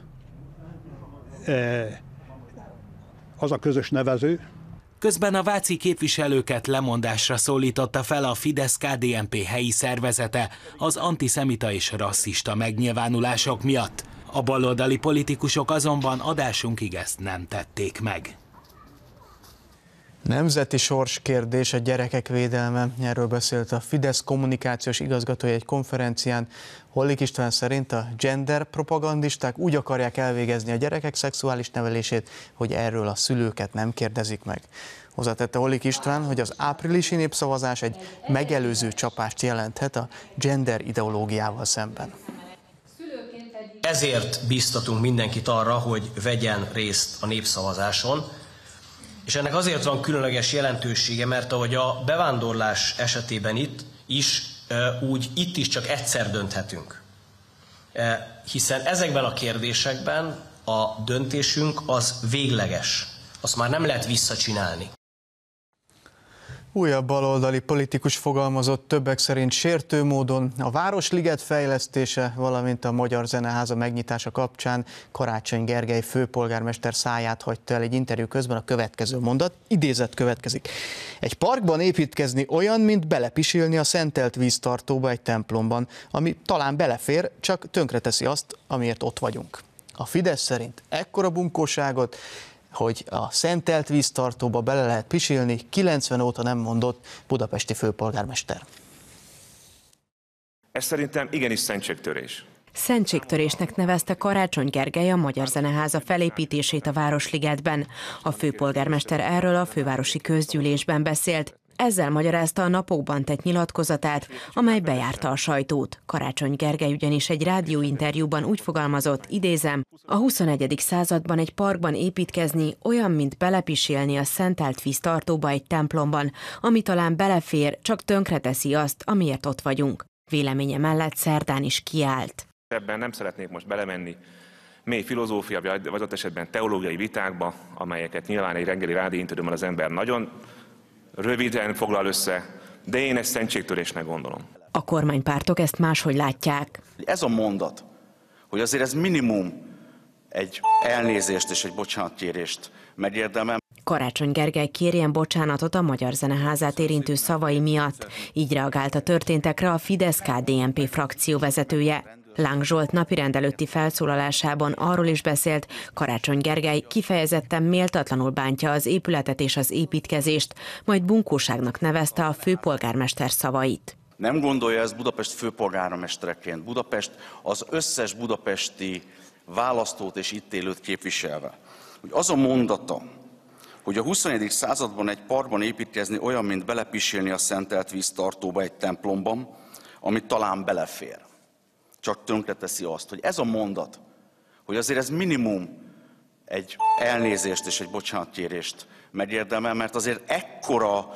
az a közös nevező. Közben a váci képviselőket lemondásra szólította fel a Fidesz-KDNP helyi szervezete az antiszemita és rasszista megnyilvánulások miatt. A baloldali politikusok azonban adásunkig ezt nem tették meg. Nemzeti sorskérdés a gyerekek védelme. Erről beszélt a Fidesz kommunikációs igazgatója egy konferencián. Hollik István szerint a gender propagandisták úgy akarják elvégezni a gyerekek szexuális nevelését, hogy erről a szülőket nem kérdezik meg. Hozzátette Hollik István, hogy az áprilisi népszavazás egy megelőző csapást jelenthet a gender ideológiával szemben. Ezért biztatunk mindenkit arra, hogy vegyen részt a népszavazáson, és ennek azért van különleges jelentősége, mert ahogy a bevándorlás esetében itt is csak egyszer dönthetünk. Hiszen ezekben a kérdésekben a döntésünk az végleges. Azt már nem lehet visszacsinálni. Újabb baloldali politikus fogalmazott többek szerint sértő módon a Városliget fejlesztése, valamint a Magyar Zeneháza megnyitása kapcsán Karácsony Gergely főpolgármester száját hagyta el egy interjú közben a következő mondat, idézet következik. Egy parkban építkezni olyan, mint belepisilni a szentelt víztartóba egy templomban, ami talán belefér, csak tönkreteszi azt, amiért ott vagyunk. A Fidesz szerint ekkora bunkóságot, hogy a szentelt víztartóba bele lehet pisilni, 90 óta nem mondott budapesti főpolgármester. Ez szerintem igenis szentségtörés. Szentségtörésnek nevezte Karácsony Gergely a Magyar Zeneháza felépítését a Városligetben. A főpolgármester erről a fővárosi közgyűlésben beszélt. Ezzel magyarázta a napokban tett nyilatkozatát, amely bejárta a sajtót. Karácsony Gergely ugyanis egy rádióinterjúban úgy fogalmazott, idézem, a 21. században egy parkban építkezni olyan, mint belepisilni a szentelt víztartóba egy templomban, ami talán belefér, csak tönkreteszi azt, amiért ott vagyunk. Véleménye mellett szerdán is kiállt. Ebben nem szeretnék most belemenni mély filozófia, vagy adott esetben teológiai vitákba, amelyeket nyilván egy reggeli rádióinterjúban az ember nagyon röviden foglal össze, de én ezt szentségtörésnek gondolom. A kormánypártok ezt máshogy látják. Ez a mondat, hogy azért ez minimum egy elnézést és egy bocsánatkérést megérdemel. Karácsony Gergely kérjen bocsánatot a Magyar Zeneházát érintő szavai miatt. Így reagált a történtekre a Fidesz-KDNP frakció vezetője. Láng Zsolt napirend előtti felszólalásában arról is beszélt, Karácsony Gergely kifejezetten méltatlanul bántja az épületet és az építkezést, majd bunkóságnak nevezte a főpolgármester szavait. Nem gondolja ezt Budapest főpolgármestereként, Budapest az összes budapesti választót és itt élőt képviselve, hogy az a mondata, hogy a 21. században egy parkban építkezni olyan, mint belepisilni a szentelt víztartóba egy templomban, ami talán belefér, csak tönkreteszi azt, hogy ez a mondat, hogy azért ez minimum egy elnézést és egy bocsánatkérést megérdemel, mert azért ekkora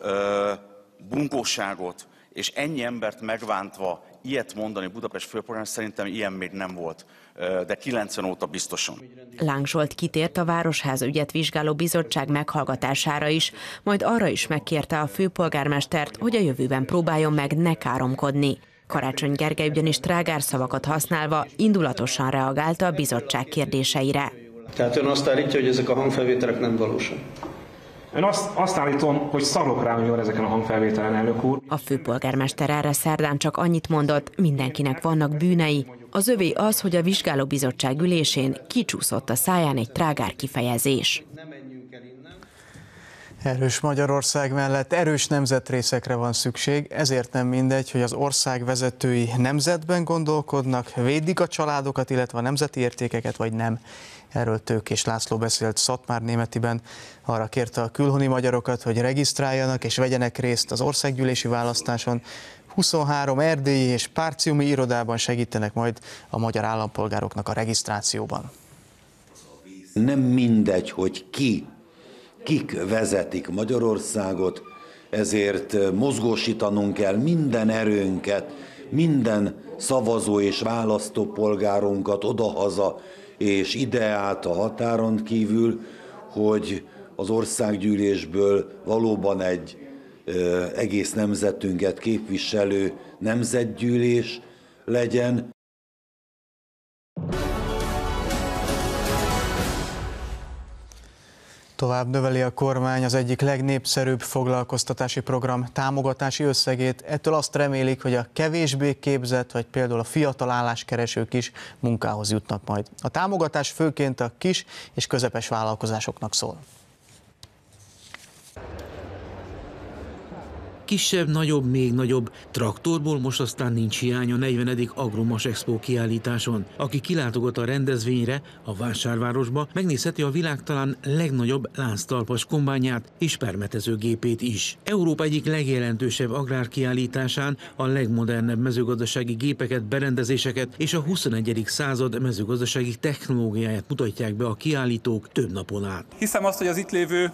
bunkóságot és ennyi embert megvántva ilyet mondani Budapest főpolgármester, szerintem ilyen még nem volt, de 90 óta biztosan. Láng Zsolt kitért a Városháza ügyet vizsgáló bizottság meghallgatására is, majd arra is megkérte a főpolgármestert, hogy a jövőben próbáljon meg ne káromkodni. Karácsony Gergely ugyanis trágárszavakat használva indulatosan reagálta a bizottság kérdéseire. Tehát ön azt állítja, hogy ezek a hangfelvételek nem valósak? Ön azt állítom, hogy szarok rá, hogy van ezeken a hangfelvételen, elnök úr. A főpolgármester erre szerdán csak annyit mondott, mindenkinek vannak bűnei. Az övé az, hogy a vizsgálóbizottság ülésén kicsúszott a száján egy trágár kifejezés. Erős Magyarország mellett erős nemzetrészekre van szükség, ezért nem mindegy, hogy az ország vezetői nemzetben gondolkodnak, védik a családokat, illetve a nemzeti értékeket, vagy nem. Erről Tőkés László beszélt Szatmárnémetiben. Arra kérte a külhoni magyarokat, hogy regisztráljanak és vegyenek részt az országgyűlési választáson. 23 erdélyi és párciumi irodában segítenek majd a magyar állampolgároknak a regisztrációban. Nem mindegy, hogy kik vezetik Magyarországot, ezért mozgósítanunk kell minden erőnket, minden szavazó és választópolgárunkat odahaza és ide át a határon kívül, hogy az országgyűlésből valóban egy egész nemzetünket képviselő nemzetgyűlés legyen. Tovább növeli a kormány az egyik legnépszerűbb foglalkoztatási program támogatási összegét. Ettől azt remélik, hogy a kevésbé képzett, vagy például a fiatal álláskeresők is munkához jutnak majd. A támogatás főként a kis és közepes vállalkozásoknak szól. Kisebb, nagyobb, még nagyobb. Traktorból most aztán nincs hiány a 40. Agromas Expo kiállításon. Aki kilátogat a rendezvényre, a vásárvárosba, megnézheti a világ talán legnagyobb lánctalpas kombányát és permetezőgépét is. Európa egyik legjelentősebb agrárkiállításán a legmodernebb mezőgazdasági gépeket, berendezéseket és a 21. század mezőgazdasági technológiáját mutatják be a kiállítók több napon át. Hiszem azt, hogy az itt lévő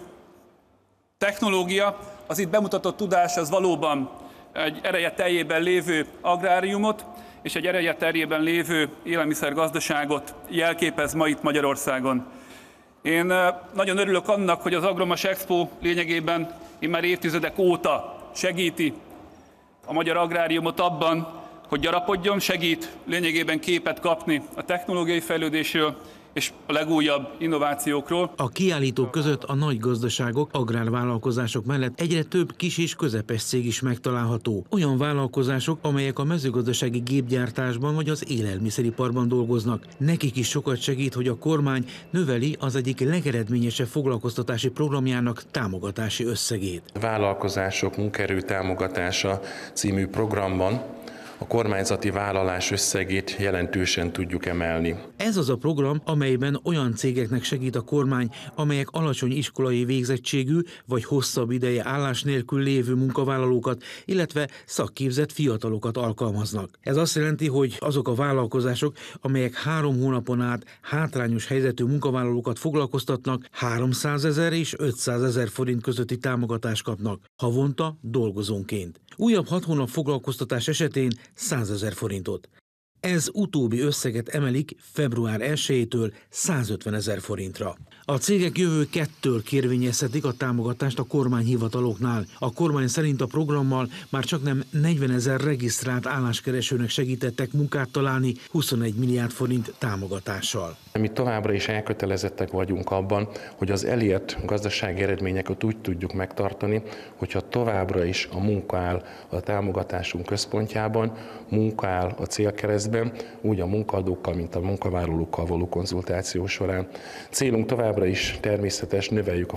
technológia, az itt bemutatott tudás az valóban egy ereje teljében lévő agráriumot és egy ereje teljében lévő élelmiszergazdaságot jelképez ma itt Magyarországon. Én nagyon örülök annak, hogy az Agromas Expo lényegében immár évtizedek óta segíti a magyar agráriumot abban, hogy gyarapodjon, segít lényegében képet kapni a technológiai fejlődésről és a legújabb innovációkról. A kiállítók között a nagy gazdaságok, agrárvállalkozások mellett egyre több kis és közepes cég is megtalálható. Olyan vállalkozások, amelyek a mezőgazdasági gépgyártásban vagy az élelmiszeriparban dolgoznak. Nekik is sokat segít, hogy a kormány növeli az egyik legeredményesebb foglalkoztatási programjának támogatási összegét. A vállalkozások munkaerő támogatása című programban a kormányzati vállalás összegét jelentősen tudjuk emelni. Ez az a program, amelyben olyan cégeknek segít a kormány, amelyek alacsony iskolai végzettségű vagy hosszabb ideje állás nélkül lévő munkavállalókat, illetve szakképzett fiatalokat alkalmaznak. Ez azt jelenti, hogy azok a vállalkozások, amelyek 3 hónapon át hátrányos helyzetű munkavállalókat foglalkoztatnak, 300 000 és 500 000 forint közötti támogatást kapnak havonta dolgozónként. Újabb 6 hónap foglalkoztatás esetén 100 000 forintot. Ez utóbbi összeget emelik február 1-től 150 000 forintra. A cégek jövő 2-től kérvényezhetik a támogatást a kormányhivataloknál. A kormány szerint a programmal már csaknem 40 000 regisztrált álláskeresőnek segítettek munkát találni 21 milliárd forint támogatással. Mi továbbra is elkötelezettek vagyunk abban, hogy az elért gazdasági eredményeket úgy tudjuk megtartani, hogyha továbbra is a munka áll a támogatásunk központjában, munka áll a célkeresztben, úgy a munkaadókkal, mint a munkavállalókkal való konzultáció során. Célunk továbbra is természetes, növeljük a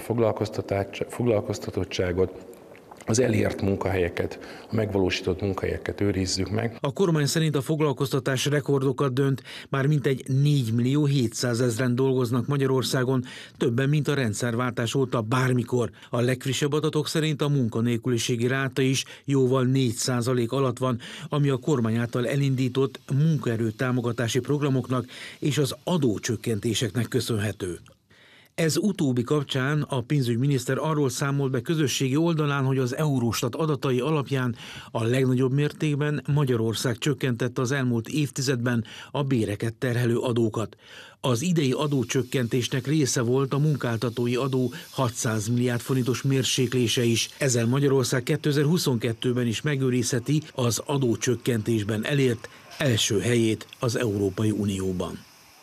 foglalkoztatottságot, az elért munkahelyeket, a megvalósított munkahelyeket őrizzük meg. A kormány szerint a foglalkoztatás rekordokat dönt, már mintegy 4 700 000-en dolgoznak Magyarországon, többen, mint a rendszerváltás óta bármikor. A legfrissebb adatok szerint a munkanélküliségi ráta is jóval 4% alatt van, ami a kormány által elindított munkaerőtámogatási programoknak és az adócsökkentéseknek köszönhető. Ez utóbbi kapcsán a pénzügyminiszter arról számolt be közösségi oldalán, hogy az Eurostat adatai alapján a legnagyobb mértékben Magyarország csökkentette az elmúlt évtizedben a béreket terhelő adókat. Az idei adócsökkentésnek része volt a munkáltatói adó 600 milliárd forintos mérséklése is. Ezzel Magyarország 2022-ben is megőrizheti az adócsökkentésben elért első helyét az Európai Unióban.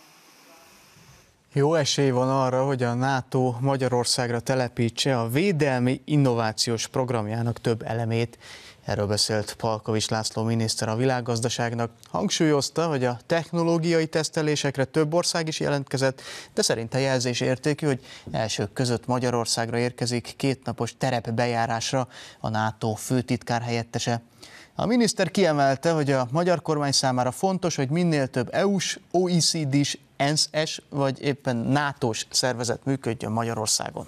Jó esély van arra, hogy a NATO Magyarországra telepítse a védelmi innovációs programjának több elemét. Erről beszélt Palkovics László miniszter a Világgazdaságnak. Hangsúlyozta, hogy a technológiai tesztelésekre több ország is jelentkezett, de szerinte jelzésértékű, hogy elsők között Magyarországra érkezik 2 napos terepbejárásra a NATO főtitkár helyettese. A miniszter kiemelte, hogy a magyar kormány számára fontos, hogy minél több EU-s, OECD-s, ENSZ-es vagy éppen NATO-s szervezet működjön Magyarországon.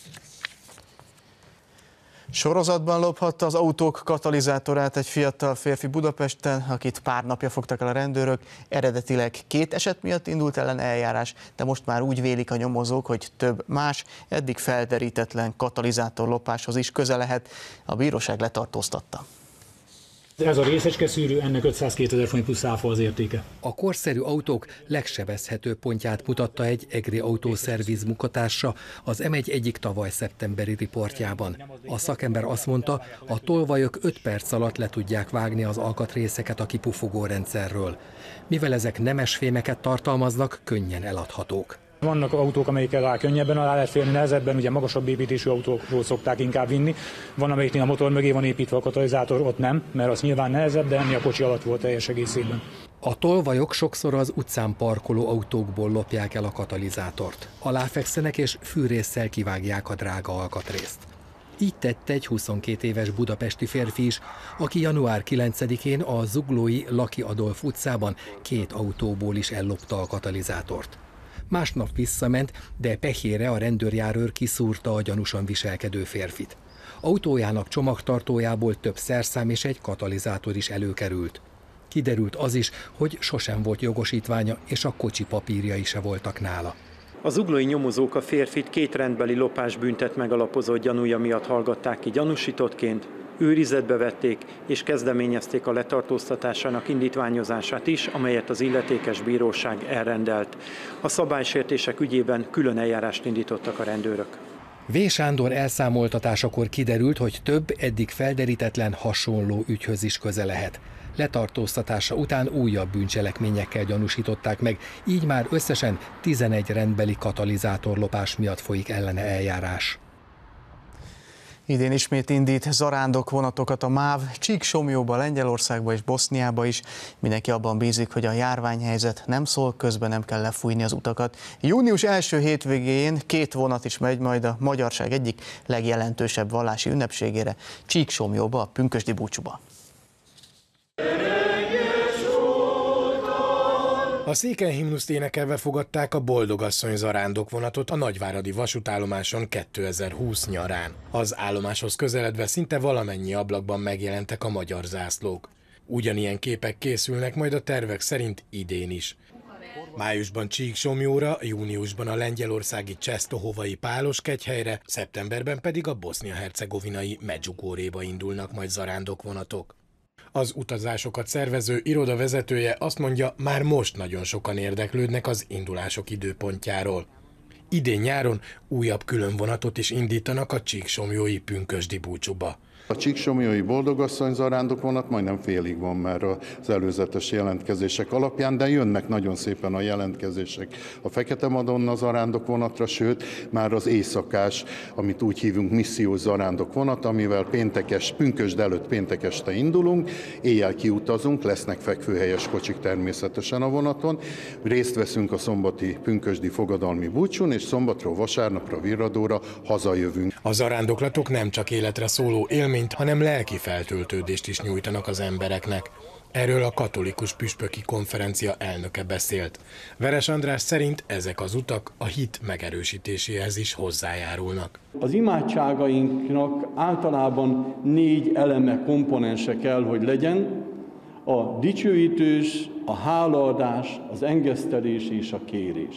Sorozatban lophatta az autók katalizátorát egy fiatal férfi Budapesten, akit pár napja fogtak el a rendőrök. Eredetileg 2 eset miatt indult ellen eljárás, de most már úgy vélik a nyomozók, hogy több más, eddig felderítetlen katalizátorlopáshoz is köze lehet. A bíróság letartóztatta. Ez a részecske szűrő, ennek 502 000 forint plusz áfa az értéke. A korszerű autók legsebezhető pontját mutatta egy egri autószerviz munkatársa az M1 egyik tavaly szeptemberi riportjában. A szakember azt mondta, a tolvajok 5 perc alatt le tudják vágni az alkatrészeket a kipufogó rendszerről. Mivel ezek nemes fémeket tartalmaznak, könnyen eladhatók. Vannak autók, amelyekkel rá könnyebben alá lehet férni, nehezebben, ugye magasabb építésű autókról szokták inkább vinni. Van, amelyiknél a motor mögé van építve a katalizátor, ott nem, mert az nyilván nehezebb, de ennél a kocsi alatt volt teljes egészében. A tolvajok sokszor az utcán parkoló autókból lopják el a katalizátort. Aláfekszenek és fűrésszel kivágják a drága alkatrészt. Így tett egy 22 éves budapesti férfi is, aki január 9-én a zuglói Laki Adolf utcában 2 autóból is ellopta a katalizátort. Másnap visszament, de pehére a rendőrjárőr kiszúrta a gyanúsan viselkedő férfit. Autójának csomagtartójából több szerszám és egy katalizátor is előkerült. Kiderült az is, hogy sosem volt jogosítványa, és a kocsi papírjai se voltak nála. A zuglói nyomozók a férfit 2 rendbeli lopásbüntet megalapozott gyanúja miatt hallgatták ki gyanúsítottként, őrizetbe vették és kezdeményezték a letartóztatásának indítványozását is, amelyet az illetékes bíróság elrendelt. A szabálysértések ügyében külön eljárást indítottak a rendőrök. V. Sándor elszámoltatásakor kiderült, hogy több eddig felderítetlen hasonló ügyhöz is köze lehet. Letartóztatása után újabb bűncselekményekkel gyanúsították meg, így már összesen 11 rendbeli katalizátorlopás miatt folyik ellene eljárás. Idén ismét indít zarándok vonatokat a MÁV, Csíksomjóba, Lengyelországba és Boszniába is. Mindenki abban bízik, hogy a járványhelyzet nem szól, közben nem kell lefújni az utakat. Június első hétvégén 2 vonat is megy majd a magyarság egyik legjelentősebb vallási ünnepségére, Csíksomjóba, a pünkösdi búcsúba. A székely himnuszt énekelve fogadták a Boldogasszony zarándokvonatot a nagyváradi vasútállomáson 2020 nyarán. Az állomáshoz közeledve szinte valamennyi ablakban megjelentek a magyar zászlók. Ugyanilyen képek készülnek majd a tervek szerint idén is. Májusban Csíksomjóra, júniusban a lengyelországi Csestohovai Páloskegyhelyre, szeptemberben pedig a bosznia-hercegovinai Medjugorjéba indulnak majd zarándokvonatok. Az utazásokat szervező iroda vezetője azt mondja, már most nagyon sokan érdeklődnek az indulások időpontjáról. Idén nyáron újabb különvonatot is indítanak a csíksomjói pünkösdi búcsúba. A csíksomjói Boldogasszony zarándokvonat majdnem félig van már az előzetes jelentkezések alapján, de jönnek nagyon szépen a jelentkezések a Fekete Madonna zarándokvonatra, sőt már az éjszakás, amit úgy hívunk missziós zarándokvonat, amivel pünkösd előtt péntek este indulunk, éjjel kiutazunk, lesznek fekvőhelyes kocsik természetesen a vonaton, részt veszünk a szombati pünkösdi fogadalmi búcsún, és szombatról vasárnapra Virradóra hazajövünk. A zarándoklatok nem csak életre szóló élmény, hanem lelki feltöltődést is nyújtanak az embereknek. Erről a katolikus püspöki konferencia elnöke beszélt. Veres András szerint ezek az utak a hit megerősítéséhez is hozzájárulnak. Az imádságainknak általában 4 eleme, komponense kell, hogy legyen: a dicsőítés, a hálaadás, az engesztelés és a kérés.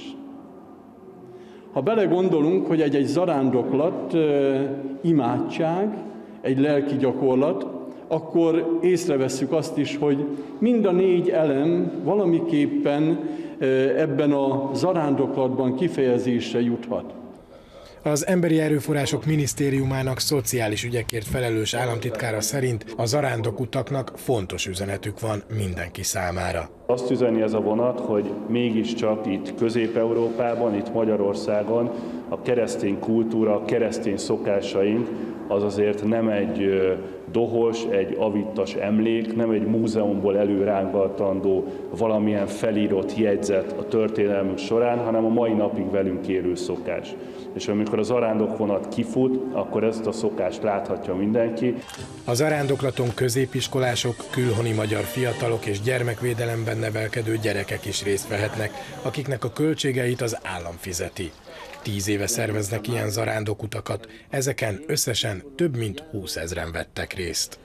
Ha belegondolunk, hogy egy zarándoklat imádság, egy lelki gyakorlat, akkor észrevesszük azt is, hogy mind a 4 elem valamiképpen ebben a zarándoklatban kifejezésre juthat. Az Emberi Erőforrások Minisztériumának szociális ügyekért felelős államtitkára szerint a zarándokutaknak fontos üzenetük van mindenki számára. Azt üzeni ez a vonat, hogy mégiscsak itt Közép-Európában, itt Magyarországon a keresztény kultúra, a keresztény szokásaink az azért nem egy dohos, egy avittas emlék, nem egy múzeumból előrángatandó valamilyen felírott jegyzet a történelmünk során, hanem a mai napig velünk élő szokás. És amikor a zarándokvonat kifut, akkor ezt a szokást láthatja mindenki. A zarándoklaton középiskolások, külhoni magyar fiatalok és gyermekvédelemben nevelkedő gyerekek is részt vehetnek, akiknek a költségeit az állam fizeti. 10 éve szerveznek ilyen zarándokutakat, ezeken összesen több mint 20 000-en vettek részt.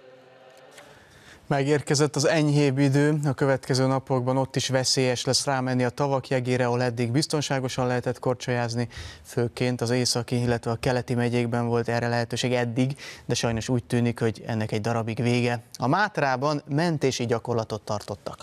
Megérkezett az enyhébb idő, a következő napokban ott is veszélyes lesz rámenni a tavak jegére, ahol eddig biztonságosan lehetett korcsolyázni, főként az északi, illetve a keleti megyékben volt erre lehetőség eddig, de sajnos úgy tűnik, hogy ennek egy darabig vége. A Mátrában mentési gyakorlatot tartottak.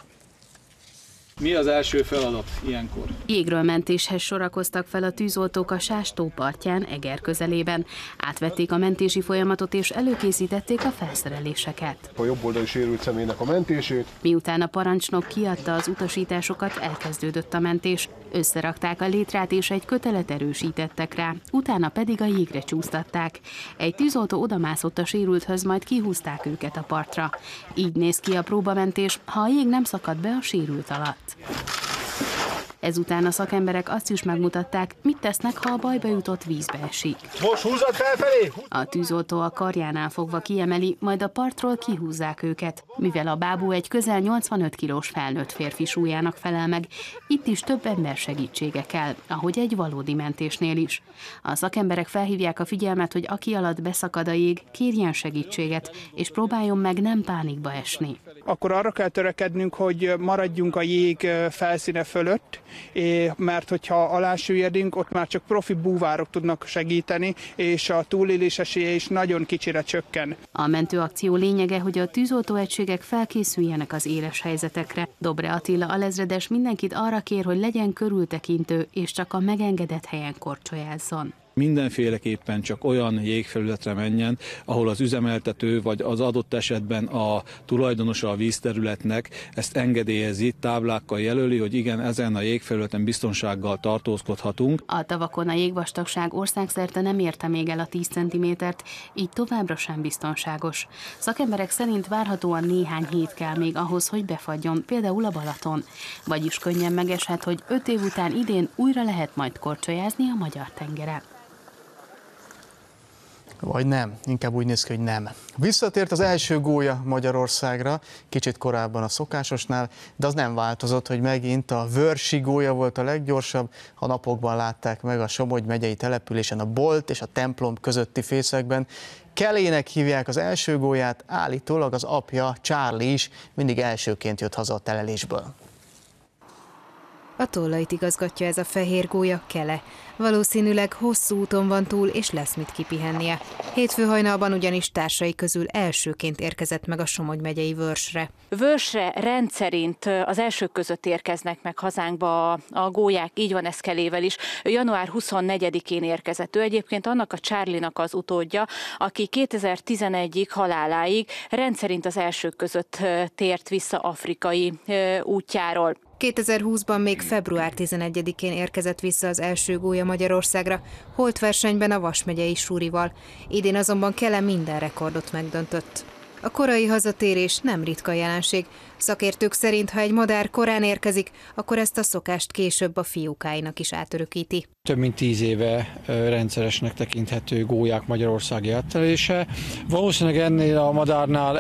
Mi az első feladat ilyenkor? Jégről mentéshez sorakoztak fel a tűzoltók a Sástó partján, Eger közelében. Átvették a mentési folyamatot és előkészítették a felszereléseket. A jobb oldali sérült személynek a mentését. Miután a parancsnok kiadta az utasításokat, elkezdődött a mentés. Összerakták a létrát és egy kötelet erősítettek rá, utána pedig a jégre csúsztatták. Egy tűzoltó odamászott a sérülthöz, majd kihúzták őket a partra. Így néz ki a próbamentés, ha a jég nem szakad be a sérült alatt. Ezután a szakemberek azt is megmutatták, mit tesznek, ha a bajba jutott vízbe esik. Most húzod felfelé! A tűzoltó a karjánál fogva kiemeli, majd a partról kihúzzák őket, mivel a bábú egy közel 85 kilós felnőtt férfi súlyának felel meg. Itt is több ember segítsége kell, ahogy egy valódi mentésnél is. A szakemberek felhívják a figyelmet, hogy aki alatt beszakad a jég, kérjen segítséget, és próbáljon meg nem pánikba esni. Akkor arra kell törekednünk, hogy maradjunk a jég felszíne fölött, mert hogyha alásüllyedünk, ott már csak profi búvárok tudnak segíteni, és a túlélés esélye is nagyon kicsire csökken. A mentőakció lényege, hogy a tűzoltóegységek felkészüljenek az éles helyzetekre. Dobre Attila alezredes mindenkit arra kér, hogy legyen körültekintő, és csak a megengedett helyen korcsolyázzon. Mindenféleképpen csak olyan jégfelületre menjen, ahol az üzemeltető vagy az adott esetben a tulajdonosa a vízterületnek ezt engedélyezi, táblákkal jelöli, hogy igen, ezen a jégfelületen biztonsággal tartózkodhatunk. A tavakon a jégvastagság országszerte nem érte még el a 10 cm-t, így továbbra sem biztonságos. Szakemberek szerint várhatóan néhány hét kell még ahhoz, hogy befagyjon, például a Balaton. Vagyis könnyen megeshet, hogy 5 év után idén újra lehet majd korcsolyázni a Magyar-tengeren. Vagy nem, inkább úgy néz ki, hogy nem. Visszatért az első gólya Magyarországra, kicsit korábban a szokásosnál, de az nem változott, hogy megint a vörsi gólya volt a leggyorsabb. A napokban látták meg a Somogy megyei településen a Bolt és a templom közötti fészekben. Kellynek hívják az első gólyát, állítólag az apja, Charlie is mindig elsőként jött haza a telelésből. A Tollait igazgatja ez a fehér gólya, Kele. Valószínűleg hosszú úton van túl, és lesz mit kipihennie. Hétfő hajnalban ugyanis társai közül elsőként érkezett meg a Somogy megyei Vörsre. Vörsre rendszerint az elsők között érkeznek meg hazánkba a gólyák, így van ez Kelével is. Január 24-én érkezett. Ő egyébként annak a Charlie-nak az utódja, aki 2011-ig haláláig rendszerint az elsők között tért vissza afrikai útjáról. 2020-ban még február 11-én érkezett vissza az első gólya Magyarországra, holtversenyben a Vas megyei Súrival. Idén azonban Kele minden rekordot megdöntött. A korai hazatérés nem ritka jelenség. Szakértők szerint, ha egy madár korán érkezik, akkor ezt a szokást később a fiókáinak is átörökíti. Több mint 10 éve rendszeresnek tekinthető gólyák magyarországi áttelése. Valószínűleg ennél a madárnál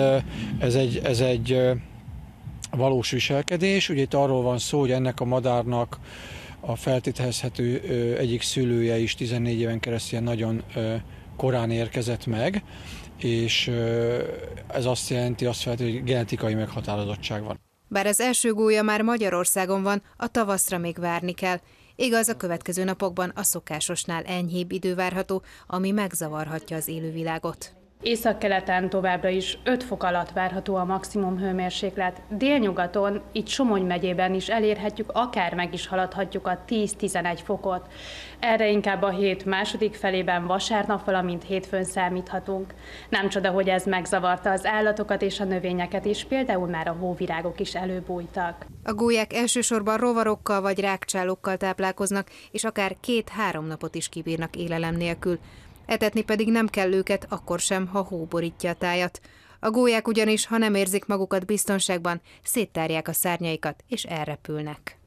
ez egy valós viselkedés. Ugye itt arról van szó, hogy ennek a madárnak a feltételezhető egyik szülője is 14 éven keresztül nagyon korán érkezett meg, és ez azt jelenti, hogy genetikai meghatározottság van. Bár az első gólya már Magyarországon van, a tavaszra még várni kell. Igaz, a következő napokban a szokásosnál enyhébb idő várható, ami megzavarhatja az élővilágot. Északkeleten továbbra is 5 fok alatt várható a maximum hőmérséklet. Délnyugaton, itt Somogy megyében is elérhetjük, akár meg is haladhatjuk a 10-11 fokot. Erre inkább a hét második felében vasárnap, valamint hétfőn számíthatunk. Nem csoda, hogy ez megzavarta az állatokat és a növényeket is, például már a hóvirágok is előbújtak. A gólyák elsősorban rovarokkal vagy rágcsálókkal táplálkoznak, és akár 2-3 napot is kibírnak élelem nélkül. Etetni pedig nem kell őket, akkor sem, ha hó borítja a tájat. A gólyák ugyanis, ha nem érzik magukat biztonságban, széttárják a szárnyaikat és elrepülnek.